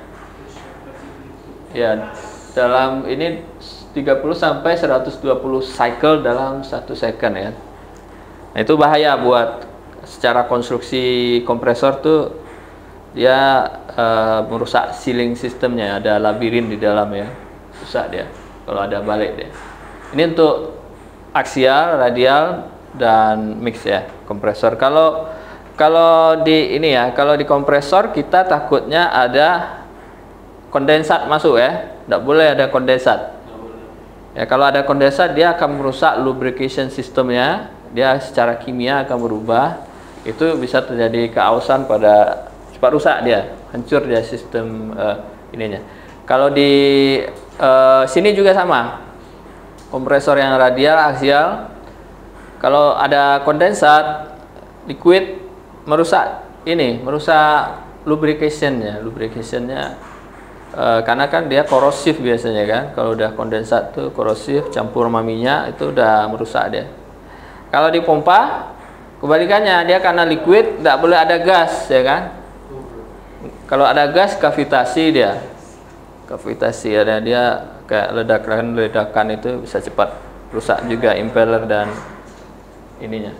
Ya, dalam ini tiga puluh sampai seratus dua puluh cycle dalam satu second ya. Nah, itu bahaya buat secara konstruksi kompresor tuh dia uh, merusak sealing sistemnya, ada labirin di dalam ya. Rusak dia kalau ada balik dia. Ini untuk aksial, radial dan mix ya, kompresor. Kalau kalau di ini ya, kalau di kompresor kita takutnya ada kondensat masuk ya. Tidak boleh ada kondensat. Ya, kalau ada kondensat dia akan merusak lubrication sistemnya. Dia secara kimia akan berubah. Itu bisa terjadi keausan pada cepat rusak dia, hancur dia sistem uh, ininya. Kalau di uh, sini juga sama. Kompresor yang radial, aksial. Kalau ada kondensat, liquid merusak ini, merusak lubricationnya, lubricationnya. Uh, karena kan dia korosif biasanya kan. Kalau udah kondensat tuh korosif, campur sama minyak itu udah merusak dia. Kalau di pompa kebalikannya, dia karena liquid tidak boleh ada gas ya kan. Kalau ada gas kavitasi dia, kavitasi ada dia kayak ledakan-ledakan itu bisa cepat rusak juga impeller dan ininya.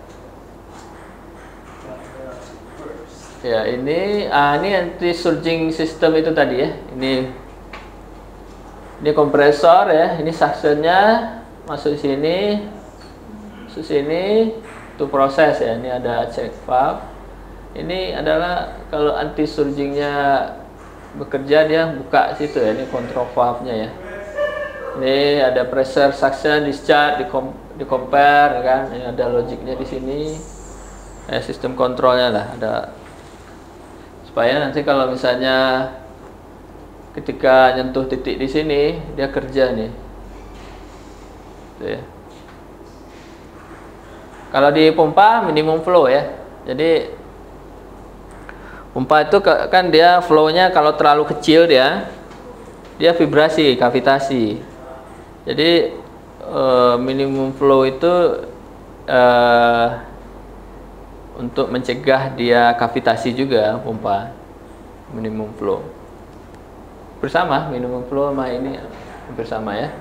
Ya, ini ah, ini anti surging system itu tadi ya. Ini Ini kompresor ya, ini suctionnya masuk sini, masuk sini, itu proses ya. Ini ada check valve. Ini adalah kalau anti surgingnya bekerja dia buka situ ya. Ini control valve-nya ya. Ini ada pressure, suction, discharge, di, di compare kan. Ini ada logiknya di sini. Eh, sistem kontrolnya lah ada. Supaya nanti kalau misalnya ketika nyentuh titik di sini dia kerja nih. Tuh ya. Kalau di pompa minimum flow ya. Jadi pompa itu kan dia flow-nya kalau terlalu kecil dia dia vibrasi, kavitasi. Jadi eh, minimum flow itu eh, untuk mencegah dia kavitasi juga pompa minimum flow. Bersama minimum flow sama ini bersama ya.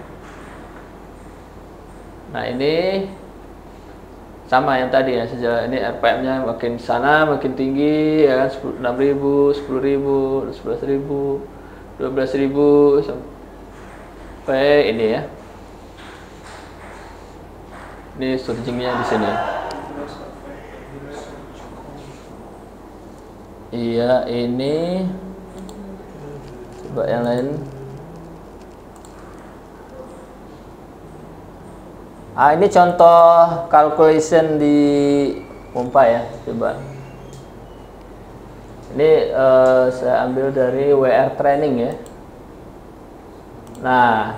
Nah ini sama yang tadi ya, sejauh ini R P M-nya makin sana makin tinggi ya kan, enam ribu, sepuluh ribu, sebelas ribu, dua belas ribu sampai ini ya. Ini surgingnya di sini. Iya, ini coba yang lain. Ah, ini contoh calculation di pompa ya, coba. Ini uh, saya ambil dari W R training ya. Nah,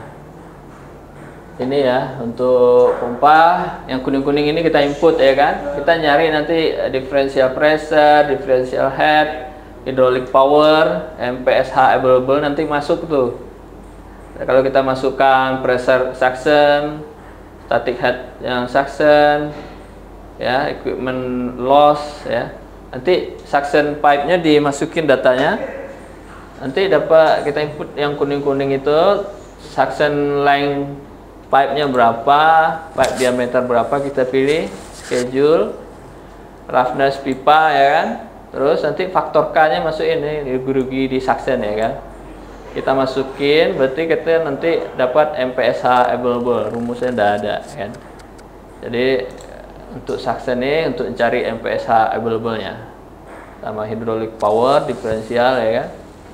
ini ya untuk pompa yang kuning-kuning ini kita input ya kan. Kita nyari nanti differential pressure, differential head, hydraulic power, M P S H available nanti masuk tuh. Nah, kalau kita masukkan pressure suction, static head yang suction, ya equipment loss ya. Nanti suction pipe-nya dimasukin datanya. Nanti dapat kita input yang kuning-kuning itu suction length pipe-nya berapa, pipe diameter berapa kita pilih, schedule, roughness pipa ya kan. Terus nanti faktor K-nya masuk ini, rugi di suction ya kan. Kita masukin, berarti kita nanti dapat M P S H available, rumusnya udah ada kan. Jadi untuk suction ini untuk mencari M P S H available-nya. Sama hydraulic power, differential ya kan.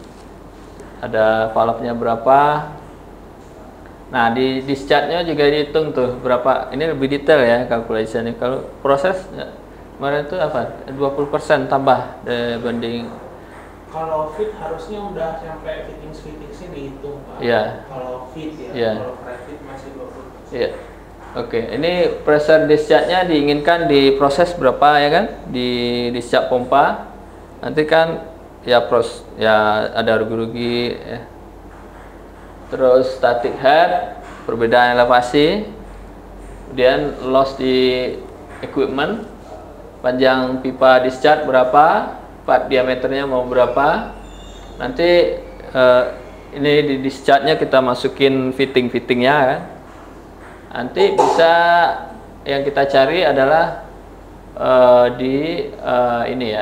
Ada valve-nya berapa. Nah, di discharge-nya juga dihitung tuh berapa. Ini lebih detail ya calculation. Kalau proses ya, kemarin itu apa? dua puluh persen tambah dibanding. Kalau fit harusnya udah sampai fitting-fitting sih dihitung Pak. Iya. Kalau fit ya, Iya. kalau pre-fit masih dua puluh persen. Iya. Oke, ini pressure discharge-nya diinginkan di proses berapa ya kan? Di discharge pompa. Nanti kan ya pros ya ada rugi-rugi ya. Terus static head, perbedaan elevasi. Kemudian loss di equipment. Panjang pipa discharge berapa? Pipe diameternya mau berapa? Nanti uh, ini di discharge-nya kita masukin fitting-fittingnya kan. Nanti bisa yang kita cari adalah uh, di uh, ini ya.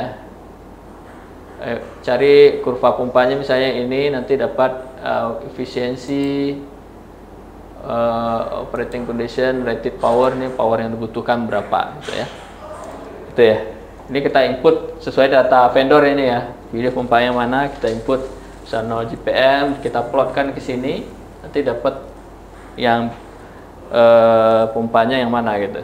Eh, cari kurva pompanya misalnya ini, nanti dapat uh, efisiensi, uh, operating condition, rated power, nih power yang dibutuhkan berapa gitu ya. Itu ya. Ini kita input sesuai data vendor ini ya. Pilih pompa yang mana, kita input misalnya nol G P M, kita plotkan ke sini, nanti dapat yang uh, pompanya yang mana gitu.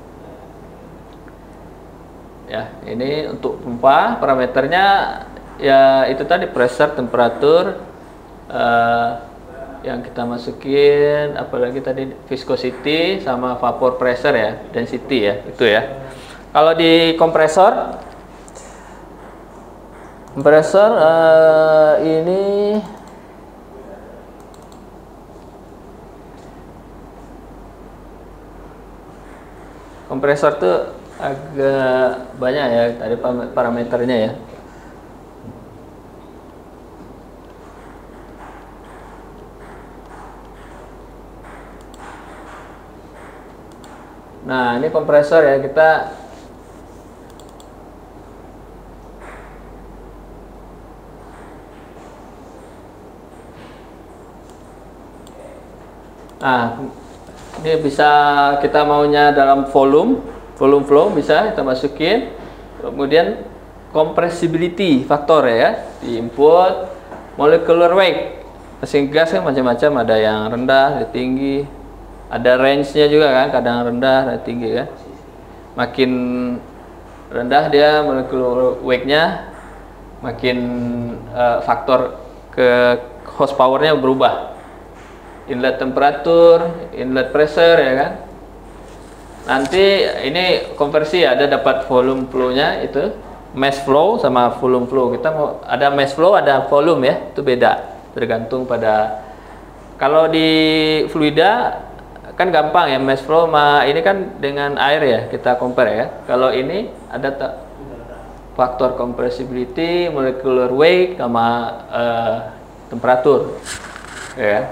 Ya, ini untuk pompa parameternya ya itu tadi pressure, temperatur, uh, yang kita masukin apalagi tadi viscosity sama vapor pressure ya, density ya, itu ya. Kalau di kompresor, kompresor uh, ini kompresor tuh agak banyak ya tadi parameternya ya. Nah, ini kompresor ya, kita Nah, ini bisa kita maunya dalam volume, volume flow bisa kita masukin. Kemudian compressibility faktor ya, di input. Molecular weight, mesin gas kan macam-macam, ada yang rendah, ada tinggi, ada range-nya juga kan, kadang rendah, ada tinggi kan. Makin rendah dia molecular weight-nya, makin uh, faktor ke horsepower-nya berubah. Inlet temperatur, inlet pressure ya kan. Nanti ini konversi ada dapat volume flow-nya itu, mass flow sama volume flow. Kita mau ada mass flow, ada volume ya, itu beda. Tergantung pada, kalau di fluida kan gampang ya, mass flow sama ini kan dengan air ya kita compare ya. Kalau ini ada faktor compressibility, molecular weight sama uh, temperatur ya.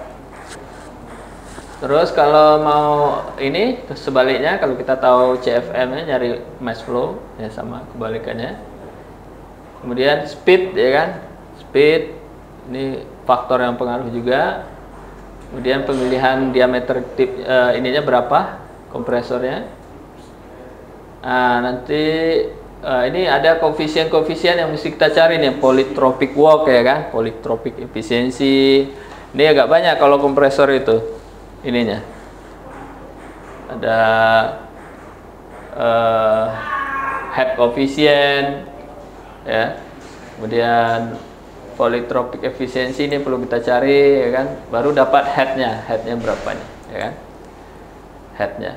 Terus kalau mau ini sebaliknya, kalau kita tahu C F M-nya nyari mass flow ya sama kebalikannya. Kemudian speed ya kan, speed ini faktor yang pengaruh juga. Kemudian pemilihan diameter tip uh, ininya berapa, kompresornya. Nah, nanti uh, ini ada koefisien-koefisien yang mesti kita cari nih, polytropic work ya kan, polytropic efficiency. Ini agak banyak kalau kompresor itu. Ininya ada uh, head coefficient ya, kemudian polytropic efficiency ini perlu kita cari ya kan, baru dapat headnya, headnya berapa nih ya kan, headnya.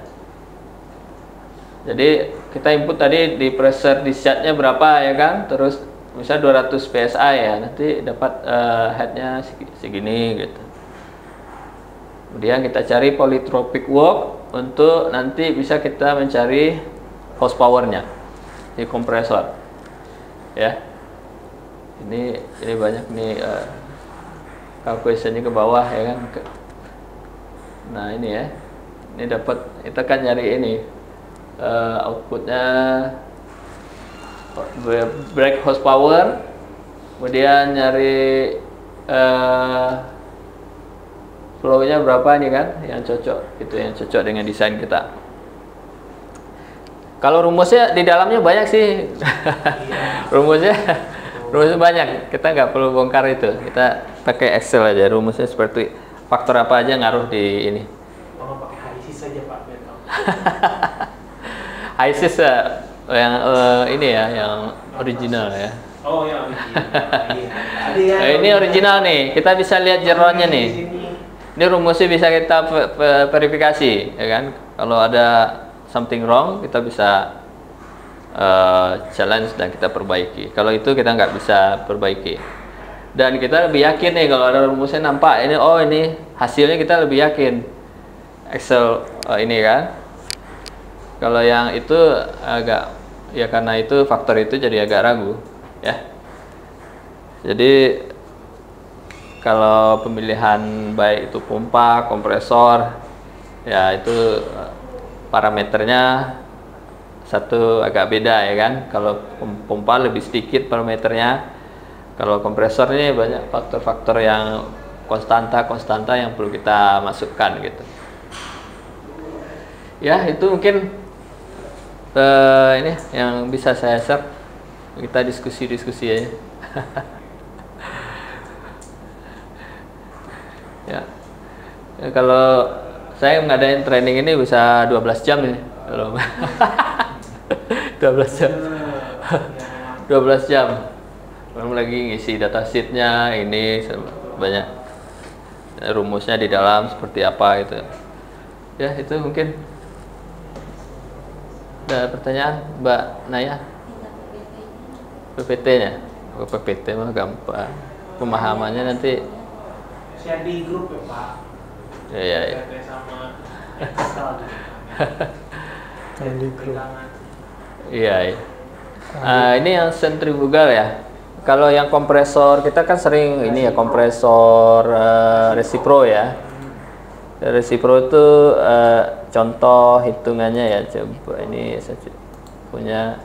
Jadi kita input tadi di pressure discharge-nya berapa ya kan, terus misalnya dua ratus P S I ya, nanti dapat uh, headnya segini gitu. Kemudian kita cari polytropic work untuk nanti bisa kita mencari horsepower-nya di kompresor. Ya. Ini ini banyak nih uh, calculation-nya ke bawah ya kan. Nah, ini ya. Ini dapat, kita kan nyari ini uh, outputnya brake horsepower. Kemudian nyari uh, flow-nya berapa nih kan, yang cocok, itu yang cocok dengan desain kita. Kalau rumusnya di dalamnya banyak sih, rumusnya, rumusnya banyak. Kita nggak perlu bongkar itu, kita pakai Excel aja. Rumusnya seperti faktor apa aja ngaruh di ini. Kalau pakai HISIS saja Pak, biar tahu. HISIS uh, yang uh, ini ya, yang original ya. Oh yang original. Nah, ini original nih, kita bisa lihat jeroannya nih. Ini rumusnya bisa kita verifikasi ya kan. Kalau ada something wrong, kita bisa uh, challenge dan kita perbaiki. Kalau itu kita nggak bisa perbaiki. Dan kita lebih yakin nih kalau ada rumusnya nampak ini, oh ini hasilnya, kita lebih yakin. Excel uh, ini kan. Kalau yang itu agak, ya karena itu faktor itu jadi agak ragu ya. Jadi kalau pemilihan baik itu pompa, kompresor, ya itu parameternya satu agak beda ya kan. Kalau pompa lebih sedikit parameternya, kalau kompresor ini banyak faktor-faktor yang konstanta-konstanta yang perlu kita masukkan gitu. Ya itu mungkin uh, ini yang bisa saya share, kita diskusi-diskusi aja. Ya. Ya, kalau saya ngadain training ini bisa dua belas jam nih. Kalau dua belas jam. dua belas jam. Belum lagi ngisi datasheetnya, ini banyak rumusnya di dalam seperti apa itu. Ya, itu mungkin. Ada pertanyaan Mbak Naya? P P T-nya? Oh, P P T mah gampang. Pemahamannya nanti share di grup ya Pak. Ya, ya, ya. Sama Excel di grup. Iya, iya. Uh, ini yang sentrifugal ya. Kalau yang kompresor kita kan sering ini ya, kompresor uh, resipro ya. Resipro itu uh, contoh hitungannya ya. Coba ini saya punya.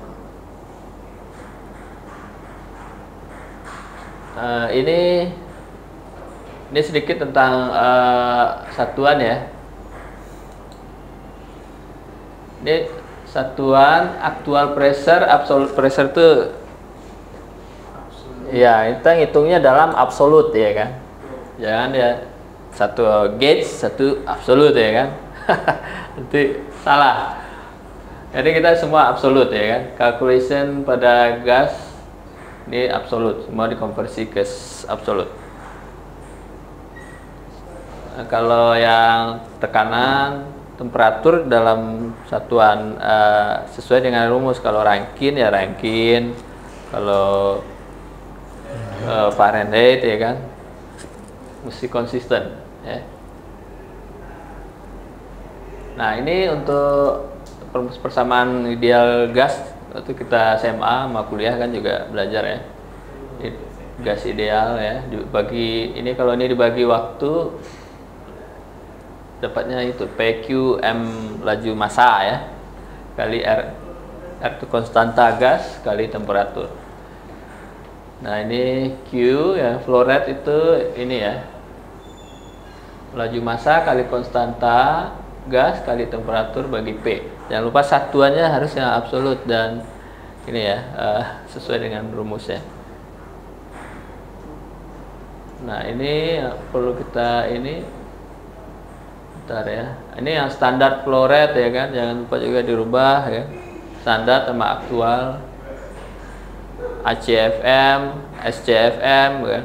Uh, ini Ini sedikit tentang uh, satuan ya. Ini satuan aktual pressure, absolute pressure itu ya kita ngitungnya dalam absolut ya kan. Jangan ya satu gauge, satu absolut ya kan. Nanti salah. Jadi kita semua absolut ya kan. Calculation pada gas ini absolut, semua dikonversi ke absolut. Nah, kalau yang tekanan, temperatur dalam satuan uh, sesuai dengan rumus. Kalau Rankine ya Rankine, kalau uh, Fahrenheit ya kan, mesti konsisten ya. Nah ini untuk persamaan ideal gas, waktu kita S M A sama kuliah kan juga belajar ya, gas ideal ya. Dibagi ini, kalau ini dibagi waktu dapatnya itu P Q M laju massa ya, kali R, R itu konstanta gas kali temperatur. Nah ini Q ya, flow rate itu ini ya, laju massa kali konstanta gas kali temperatur bagi P. Jangan lupa satuannya harus yang absolut dan ini ya, uh, sesuai dengan rumusnya. Nah ini perlu kita ini, bentar ya. Ini yang standar flow rate ya kan, jangan lupa juga dirubah ya. Standar sama aktual, A C F M, S C F M kan.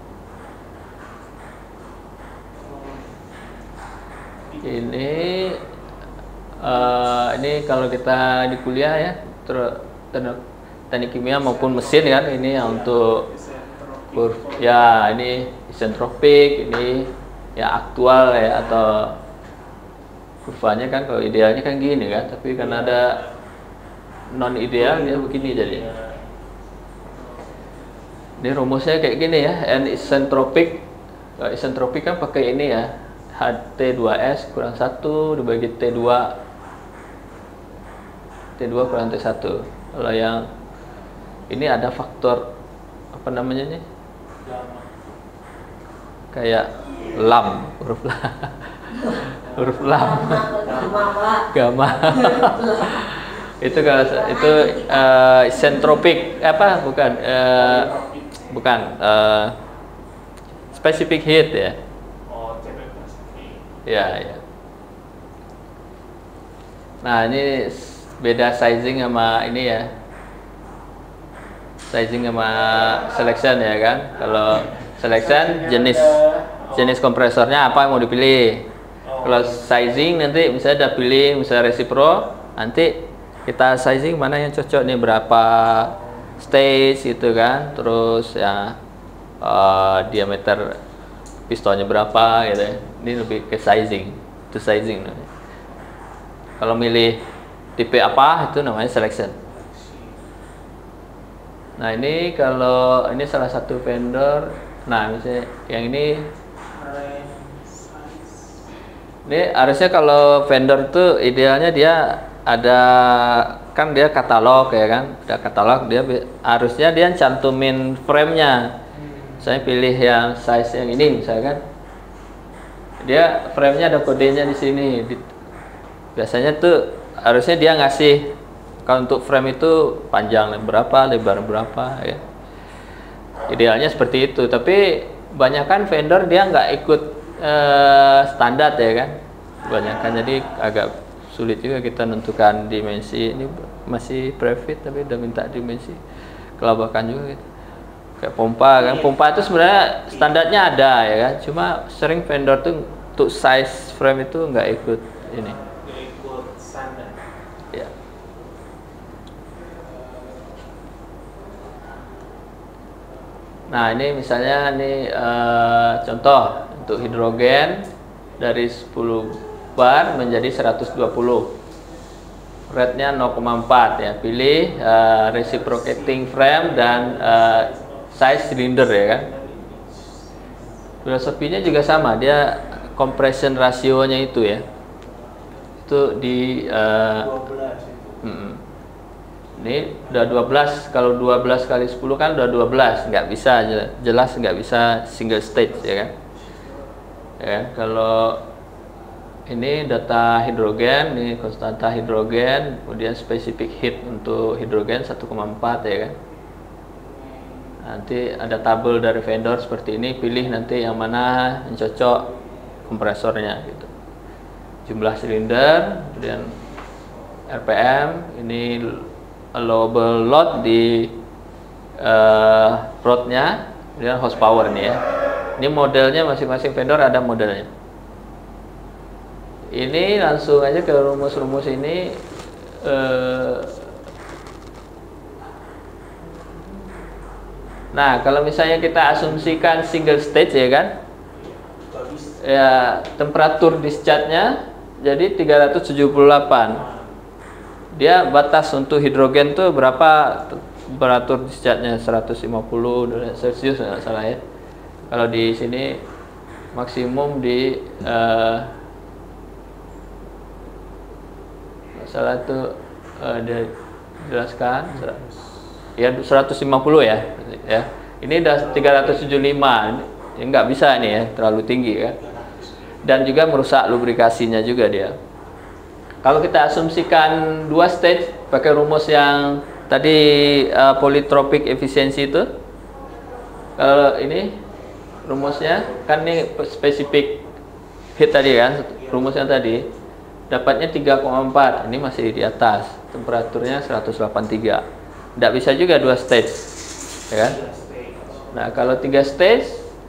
Ini uh, ini kalau kita di kuliah ya, ter, ter, teknik kimia maupun mesin kan, ini yang untuk kurv ya, ini isentropik, ini ya aktual ya, atau kurvanya kan kalau idealnya kan gini kan, tapi kan ada non ideal ya begini jadi. Ini rumusnya kayak gini ya, N isentropik. Kalau isentropik kan pakai ini ya, H T dua S kurang satu dibagi T dua, T dua kurang T satu. Kalau yang ini ada faktor apa namanya nih, kayak lam, huruf lam, huruf lam, gamma. Itu kalau itu uh, isentropik apa bukan uh, bukan uh, specific heat ya. Ya, ya. Nah ini beda sizing sama ini ya, sizing sama selection ya kan. Kalau selection jenis jenis kompresornya apa yang mau dipilih. Kalau sizing nanti misalnya udah pilih misalnya resipro, nanti kita sizing mana yang cocok nih, berapa stage gitu kan, terus ya uh, diameter pistonnya berapa gitu ya. Ini lebih ke sizing, itu sizing. Kalau milih tipe apa itu namanya selection. Nah ini kalau ini salah satu vendor, nah misalnya yang ini, ini harusnya kalau vendor itu idealnya dia ada kan dia katalog ya kan, ada katalog, dia harusnya dia cantumin frame-nya. Saya pilih yang size yang ini misalkan, dia frame-nya ada kodenya di sini. Biasanya tuh harusnya dia ngasih kalau untuk frame itu panjang berapa, lebar berapa ya. Idealnya seperti itu, tapi banyakkan vendor dia nggak ikut eh, standar ya kan. Banyakkan, jadi agak sulit juga kita menentukan dimensi. Ini masih private tapi udah minta dimensi, kelabakan juga gitu. Kayak pompa kan, pompa itu sebenarnya standarnya ada ya kan, cuma sering vendor tuh untuk size frame itu nggak ikut ini. Nggak ikut standar. Ya. Nah ini misalnya ini uh, contoh untuk hidrogen dari sepuluh bar menjadi seratus dua puluh, rate-nya nol koma empat ya. Pilih uh, reciprocating frame dan uh, size silinder ya kan. Filosofinya juga sama, dia compression rasionya itu ya, itu di uh, dua belas itu. mm, ini udah dua belas, kalau dua belas kali sepuluh kan udah dua belas, nggak bisa jelas, nggak bisa single stage ya kan. Ya, kalau ini data hidrogen, ini konstanta hidrogen, kemudian spesifik heat untuk hidrogen satu koma empat ya kan. Nanti ada tabel dari vendor seperti ini, pilih nanti yang mana yang cocok kompresornya gitu. Jumlah silinder, kemudian R P M, ini allowable load di uh, rodnya, kemudian horsepower nih ya. Ini modelnya masing-masing vendor ada modelnya. Ini langsung aja ke rumus-rumus ini. Uh, nah, kalau misalnya kita asumsikan single stage ya kan, ya temperatur discharge-nya jadi tiga ratus tujuh puluh delapan. Dia batas untuk hidrogen tuh berapa? Temperatur discharge-nya seratus lima puluh Celcius nggak salah ya. Kalau di sini maksimum di uh, salah itu uh, dia jelaskan ya seratus lima puluh ya. Ya. Ini udah tiga ratus tujuh puluh lima. Ya, nggak bisa nih ya, terlalu tinggi kan. Dan juga merusak lubrikasinya juga dia. Kalau kita asumsikan dua stage pakai rumus yang tadi uh, polytropic efisiensi itu, kalau ini rumusnya kan ini spesifik heat tadi kan, rumusnya tadi dapatnya tiga koma empat, ini masih di atas, temperaturnya seratus delapan puluh tiga. Tidak bisa juga dua stage, ya kan? Nah kalau tiga stage,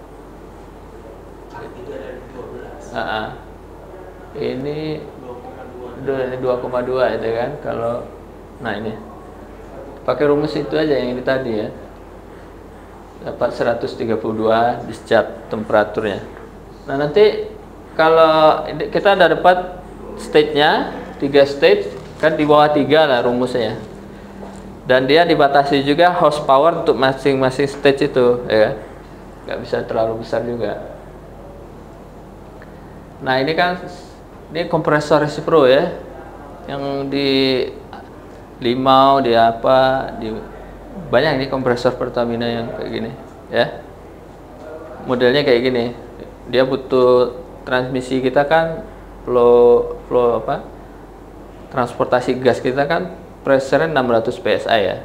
uh -uh. ini dua koma dua itu kan. Kalau nah ini pakai rumus itu aja yang ini tadi ya, dapat seratus tiga puluh dua discharge temperaturnya. Nah nanti kalau kita udah dapat stage-nya tiga stage kan, di bawah tiga lah rumusnya, dan dia dibatasi juga horsepower untuk masing-masing stage itu ya, nggak bisa terlalu besar juga. Nah ini kan ini kompresor resipro ya, yang di Limau, di apa, di banyak ini kompresor Pertamina yang kayak gini ya, modelnya kayak gini. Dia butuh transmisi kita kan, flow flow apa, transportasi gas kita kan pressure enam ratus P S I ya.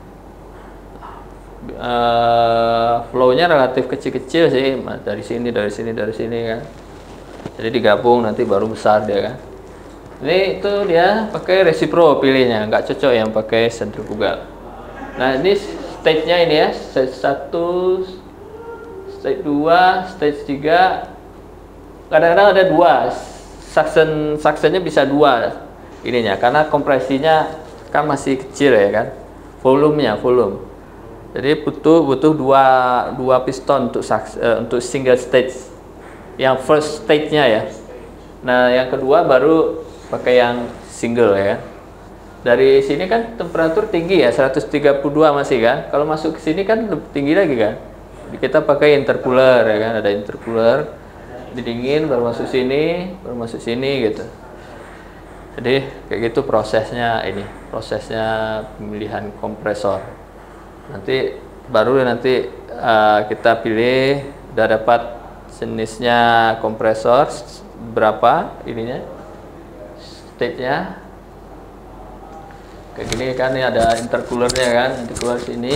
Uh, flow-nya relatif kecil-kecil sih, dari sini dari sini dari sini kan. Jadi digabung nanti baru besar dia kan. Ini itu dia pakai resipro pilihnya, nggak cocok yang pakai sentrifugal. Nah ini stage-nya ini ya, stage satu, stage dua, stage tiga. Kadang-kadang ada dua, suction suctionnya bisa dua ininya, karena kompresinya kan masih kecil ya kan, volumenya volume. Jadi butuh butuh dua dua piston untuk uh, untuk single stage. Yang first stage-nya ya. Nah, yang kedua baru pakai yang single ya. Dari sini kan temperatur tinggi ya, seratus tiga puluh dua masih kan. Kalau masuk ke sini kan lebih tinggi lagi kan. Jadi kita pakai intercooler ya kan, ada intercooler. Didingin baru masuk sini, baru masuk sini gitu. Jadi kayak gitu prosesnya ini, prosesnya pemilihan kompresor. Nanti baru nanti uh, kita pilih udah dapat jenisnya kompresor berapa ininya, stage-nya kayak gini kan. Ini ada intercoolernya kan, intercooler sini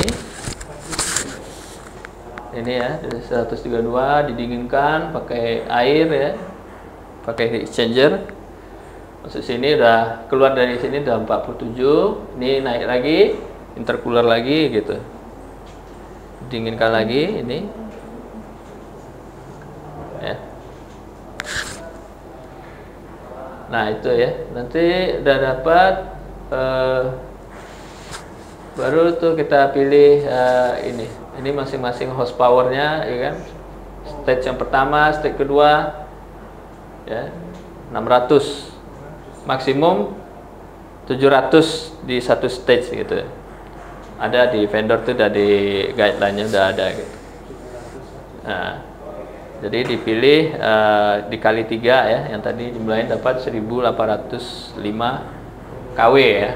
ini ya, dari seratus tiga puluh dua didinginkan pakai air ya, pakai heat exchanger. Masuk sini udah keluar dari sini udah empat puluh tujuh, ini naik lagi intercooler lagi gitu, dinginkan lagi ini ya. Nah itu ya, nanti udah dapat uh, baru tuh kita pilih uh, ini ini masing-masing horsepower-nya ya kan. Stage yang pertama, stage kedua ya enam ratus, maksimum tujuh ratus di satu stage gitu. Ada di vendor tuh, udah di guideline-nya udah ada gitu. Nah, jadi dipilih uh, dikali tiga ya, yang tadi jumlahnya dapat seribu delapan ratus lima kilowatt ya.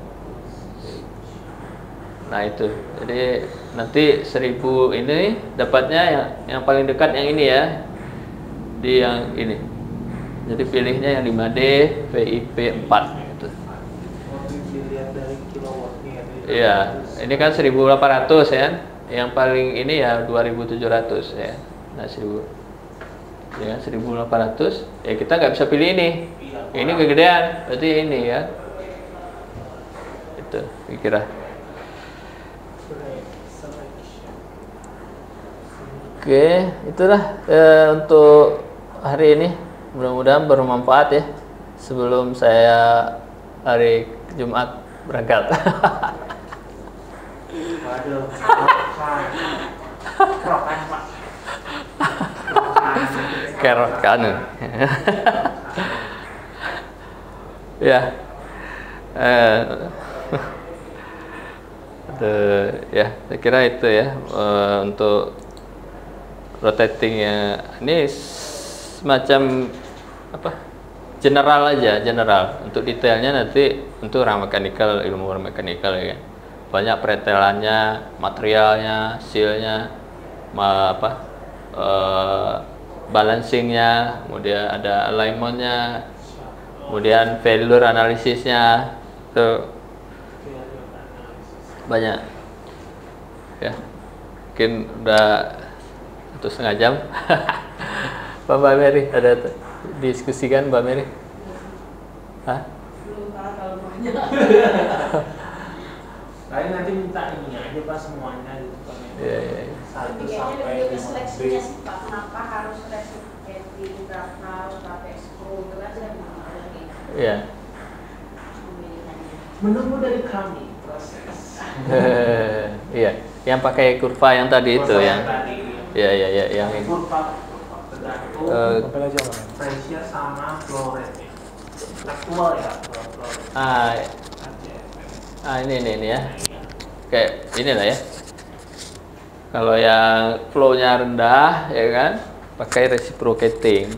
Nah itu, jadi nanti seribu ini dapatnya yang, yang paling dekat yang ini ya, di yang ini. Jadi pilihnya yang lima D V I P empat gitu. Dilihat dari kilowattnya. Iya, ini kan seribu delapan ratus ya. Yang paling ini ya dua ribu tujuh ratus ya. Nah, seribu ya seribu delapan ratus ya kita nggak bisa pilih ini. Ini kegedean, berarti ini ya. Itu kira. Oke, itulah eh, untuk hari ini. Mudah-mudahan bermanfaat ya. Sebelum saya hari Jumat berangkat. Waduh, kerokan Pak. Kerot kanu. Ya. Eh, ya, saya kira itu ya uh, untuk rotatingnya. Ini semacam apa? General aja, general. Untuk detailnya nanti untuk orang mechanical, ilmu orang mechanical ya kan. Banyak pretelannya, materialnya, sealnya, ma apa? Uh, balancingnya, kemudian ada alignmentnya, kemudian failure analisisnya, itu banyak ya. Mungkin udah satu setengah jam. Mbak Mary ada diskusikan Mbak Mary? Hah? Belum tahu banyak. Kalian nanti minta ini aja Pak semuanya gitu kan. Iya, iya. Satu Kayaknya sampai lebih ke lima seleksinya B. sih Pak, kenapa harus reciprocating, berapa harus berapa expo, itu kan saya belum ngerti Iya. pemilihannya. Menunggu dari kami proses. Iya, yang pakai kurva yang tadi itu Proses yang tadi. iya iya iya yang ini. Kurva tergantung Eh, pressure sama flow rate-nya. Aktual ya, flow flow rate. ah, Aja. ah ini ini ini ya. Kayak ini lah ya. Kalau yang flow-nya rendah ya kan, pakai reciprocating.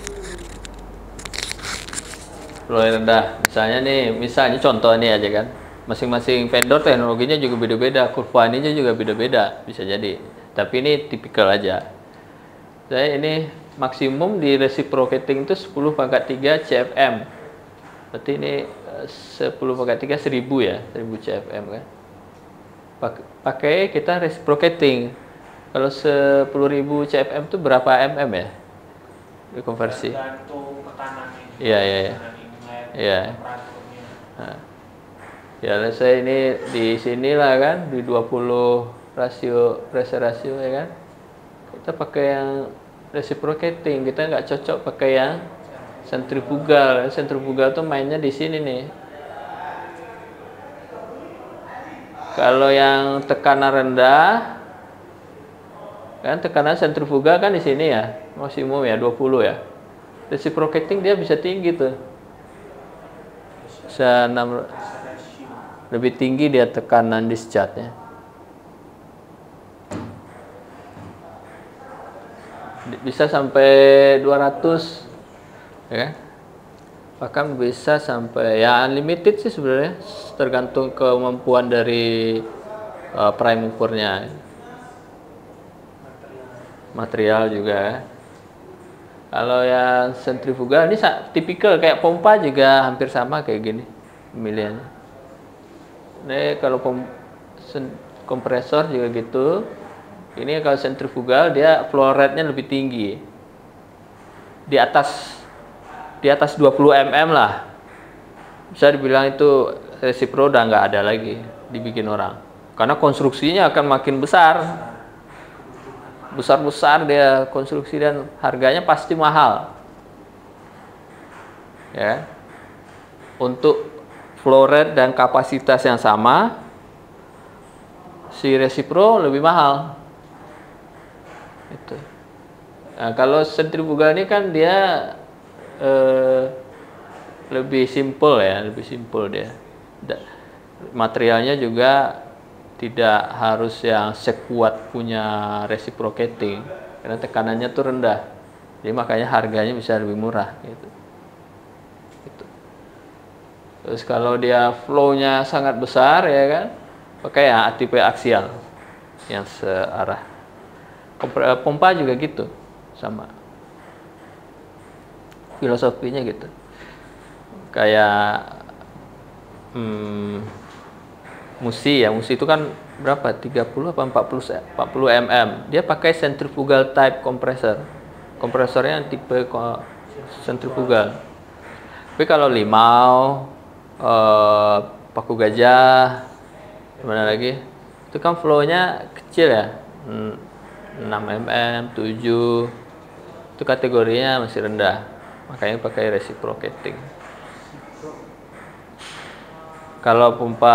Flow-nya rendah. Misalnya nih, misalnya contoh ini aja kan. Masing-masing vendor teknologinya juga beda-beda, kurva ininya juga beda-beda, bisa jadi. Tapi ini tipikal aja. Saya ini maksimum di reciprocating itu sepuluh pangkat tiga C F M. Berarti ini eh, sepuluh pangkat tiga seribu ya, seribu C F M kan. Pak- Pakai kita reciprocating. Kalau sepuluh ribu C F M itu berapa mm ya? Dikonversi. Tergantung tekanannya. Iya, iya, iya. Tekanan inlet, Iya. temperaturnya. Nah, ya saya ini di sinilah kan di dua puluh rasio pressure rasio ya kan. Kita pakai yang reciprocating, kita nggak cocok pakai yang sentrifugal. Sentrifugal tuh mainnya di sini nih. Kalau yang tekanan rendah, kan tekanan sentrifugal kan di sini ya, maksimum ya dua puluh ya. Reciprocating dia bisa tinggi tuh, bisa enam, lebih tinggi dia tekanan discharge-nya. Bisa sampai dua ratus ya kan? Bahkan bisa sampai ya unlimited sih sebenarnya, tergantung kemampuan dari uh, prime movernya, material juga. Kalau yang sentrifugal ini tipikal kayak pompa juga hampir sama kayak gini pemilihannya. Ini kalau pom, sen, kompresor juga gitu. Ini kalau sentrifugal dia flow rate-nya lebih tinggi, di atas di atas dua puluh mm lah. Bisa dibilang itu resipro udah nggak ada lagi dibikin orang, karena konstruksinya akan makin besar. Besar-besar dia konstruksi dan harganya pasti mahal. Ya. Untuk flow rate dan kapasitas yang sama, si resipro lebih mahal. Itu. Nah, kalau sentrifugal ini kan dia eh, lebih simple ya, lebih simple dia. Da- materialnya juga tidak harus yang sekuat punya reciprocating, karena tekanannya tuh rendah, jadi makanya harganya bisa lebih murah gitu. Gitu. Terus kalau dia flow-nya sangat besar ya kan, pakai yang tipe aksial yang searah. Pompa juga gitu sama. filosofinya gitu. Kayak hmm, Musi ya, Musi itu kan berapa? tiga puluh apa empat puluh empat puluh mm. Dia pakai centrifugal type compressor. Kompresornya tipe centrifugal. Tapi kalau Limau, eh, Paku Gajah, mana lagi? Itu kan flow-nya kecil ya. enam mm, tujuh. Itu kategorinya masih rendah. Makanya pakai reciprocating. Kalau pompa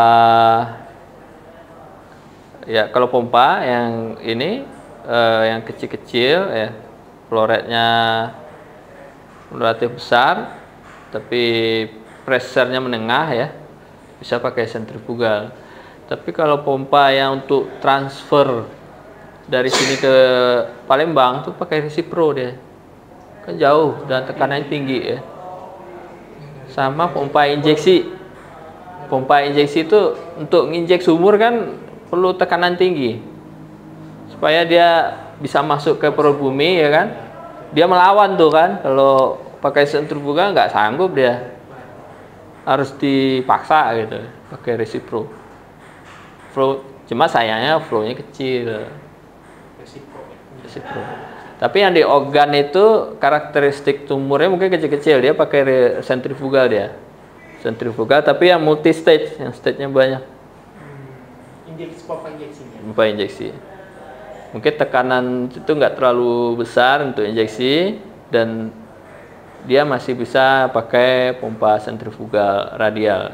ya kalau pompa yang ini eh, yang kecil-kecil ya, flow rate-nya relatif besar tapi pressure-nya menengah ya, bisa pakai centrifugal. Tapi kalau pompa yang untuk transfer dari sini ke Palembang tuh pakai resipro dia. Kan jauh dan tekanannya tinggi ya. Sama pompa injeksi. Pompa injeksi itu untuk nginjek sumur kan perlu tekanan tinggi supaya dia bisa masuk ke perut bumi ya kan. Dia melawan tuh kan, kalau pakai sentrifuga nggak sanggup dia, harus dipaksa gitu pakai resipro. Flow, cuma sayangnya flow-nya kecil. Resipro. Tapi yang di organ itu karakteristik tumornya mungkin kecil-kecil, dia pakai sentrifugal dia. Sentrifugal tapi yang multi stage, yang stage-nya banyak. Hmm, injeksi pompa injeksinya. Pompa injeksi. Mungkin tekanan itu nggak terlalu besar untuk injeksi dan dia masih bisa pakai pompa sentrifugal radial.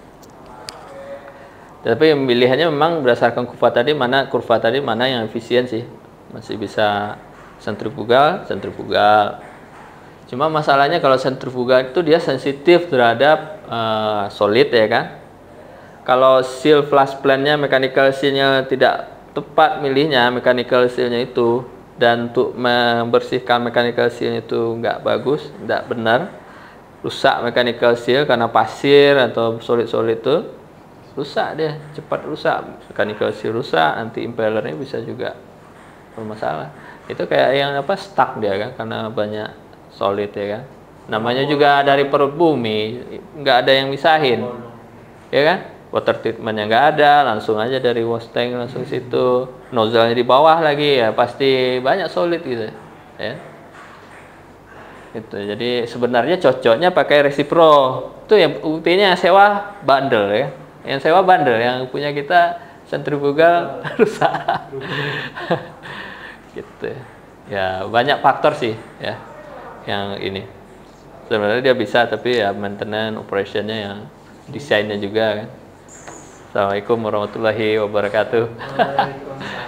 Tapi pilihannya memang berdasarkan kurva tadi, mana kurva tadi mana yang efisien sih. Masih bisa sentrifugal, sentrifugal. Cuma masalahnya kalau sentrifugal itu dia sensitif terhadap uh, solid ya kan. Kalau seal flush plan-nya, mechanical seal-nya tidak tepat milihnya, mechanical seal-nya itu, dan untuk membersihkan mechanical seal itu nggak bagus, nggak benar, rusak mechanical seal karena pasir atau solid-solid itu, rusak dia, cepat rusak, mechanical seal rusak, nanti impellernya bisa juga bermasalah. Itu kayak yang apa, stuck dia kan, karena banyak solid ya kan. Namanya juga dari perut bumi, nggak ada yang misahin, ya kan? Water treatmentnya nggak ada, langsung aja dari wash tank langsung situ, nozzle-nya di bawah lagi ya, pasti banyak solid gitu, ya. Gitu. Jadi sebenarnya cocoknya pakai resipro. Itu yang buktinya sewa bundle ya. Yang sewa bundle, yang punya kita sentrifugal rusak. Gitu. Ya banyak faktor sih ya. Yang ini sebenarnya dia bisa, tapi ya maintenance operationnya yang desainnya juga kan. Assalamualaikum warahmatullahi wabarakatuh.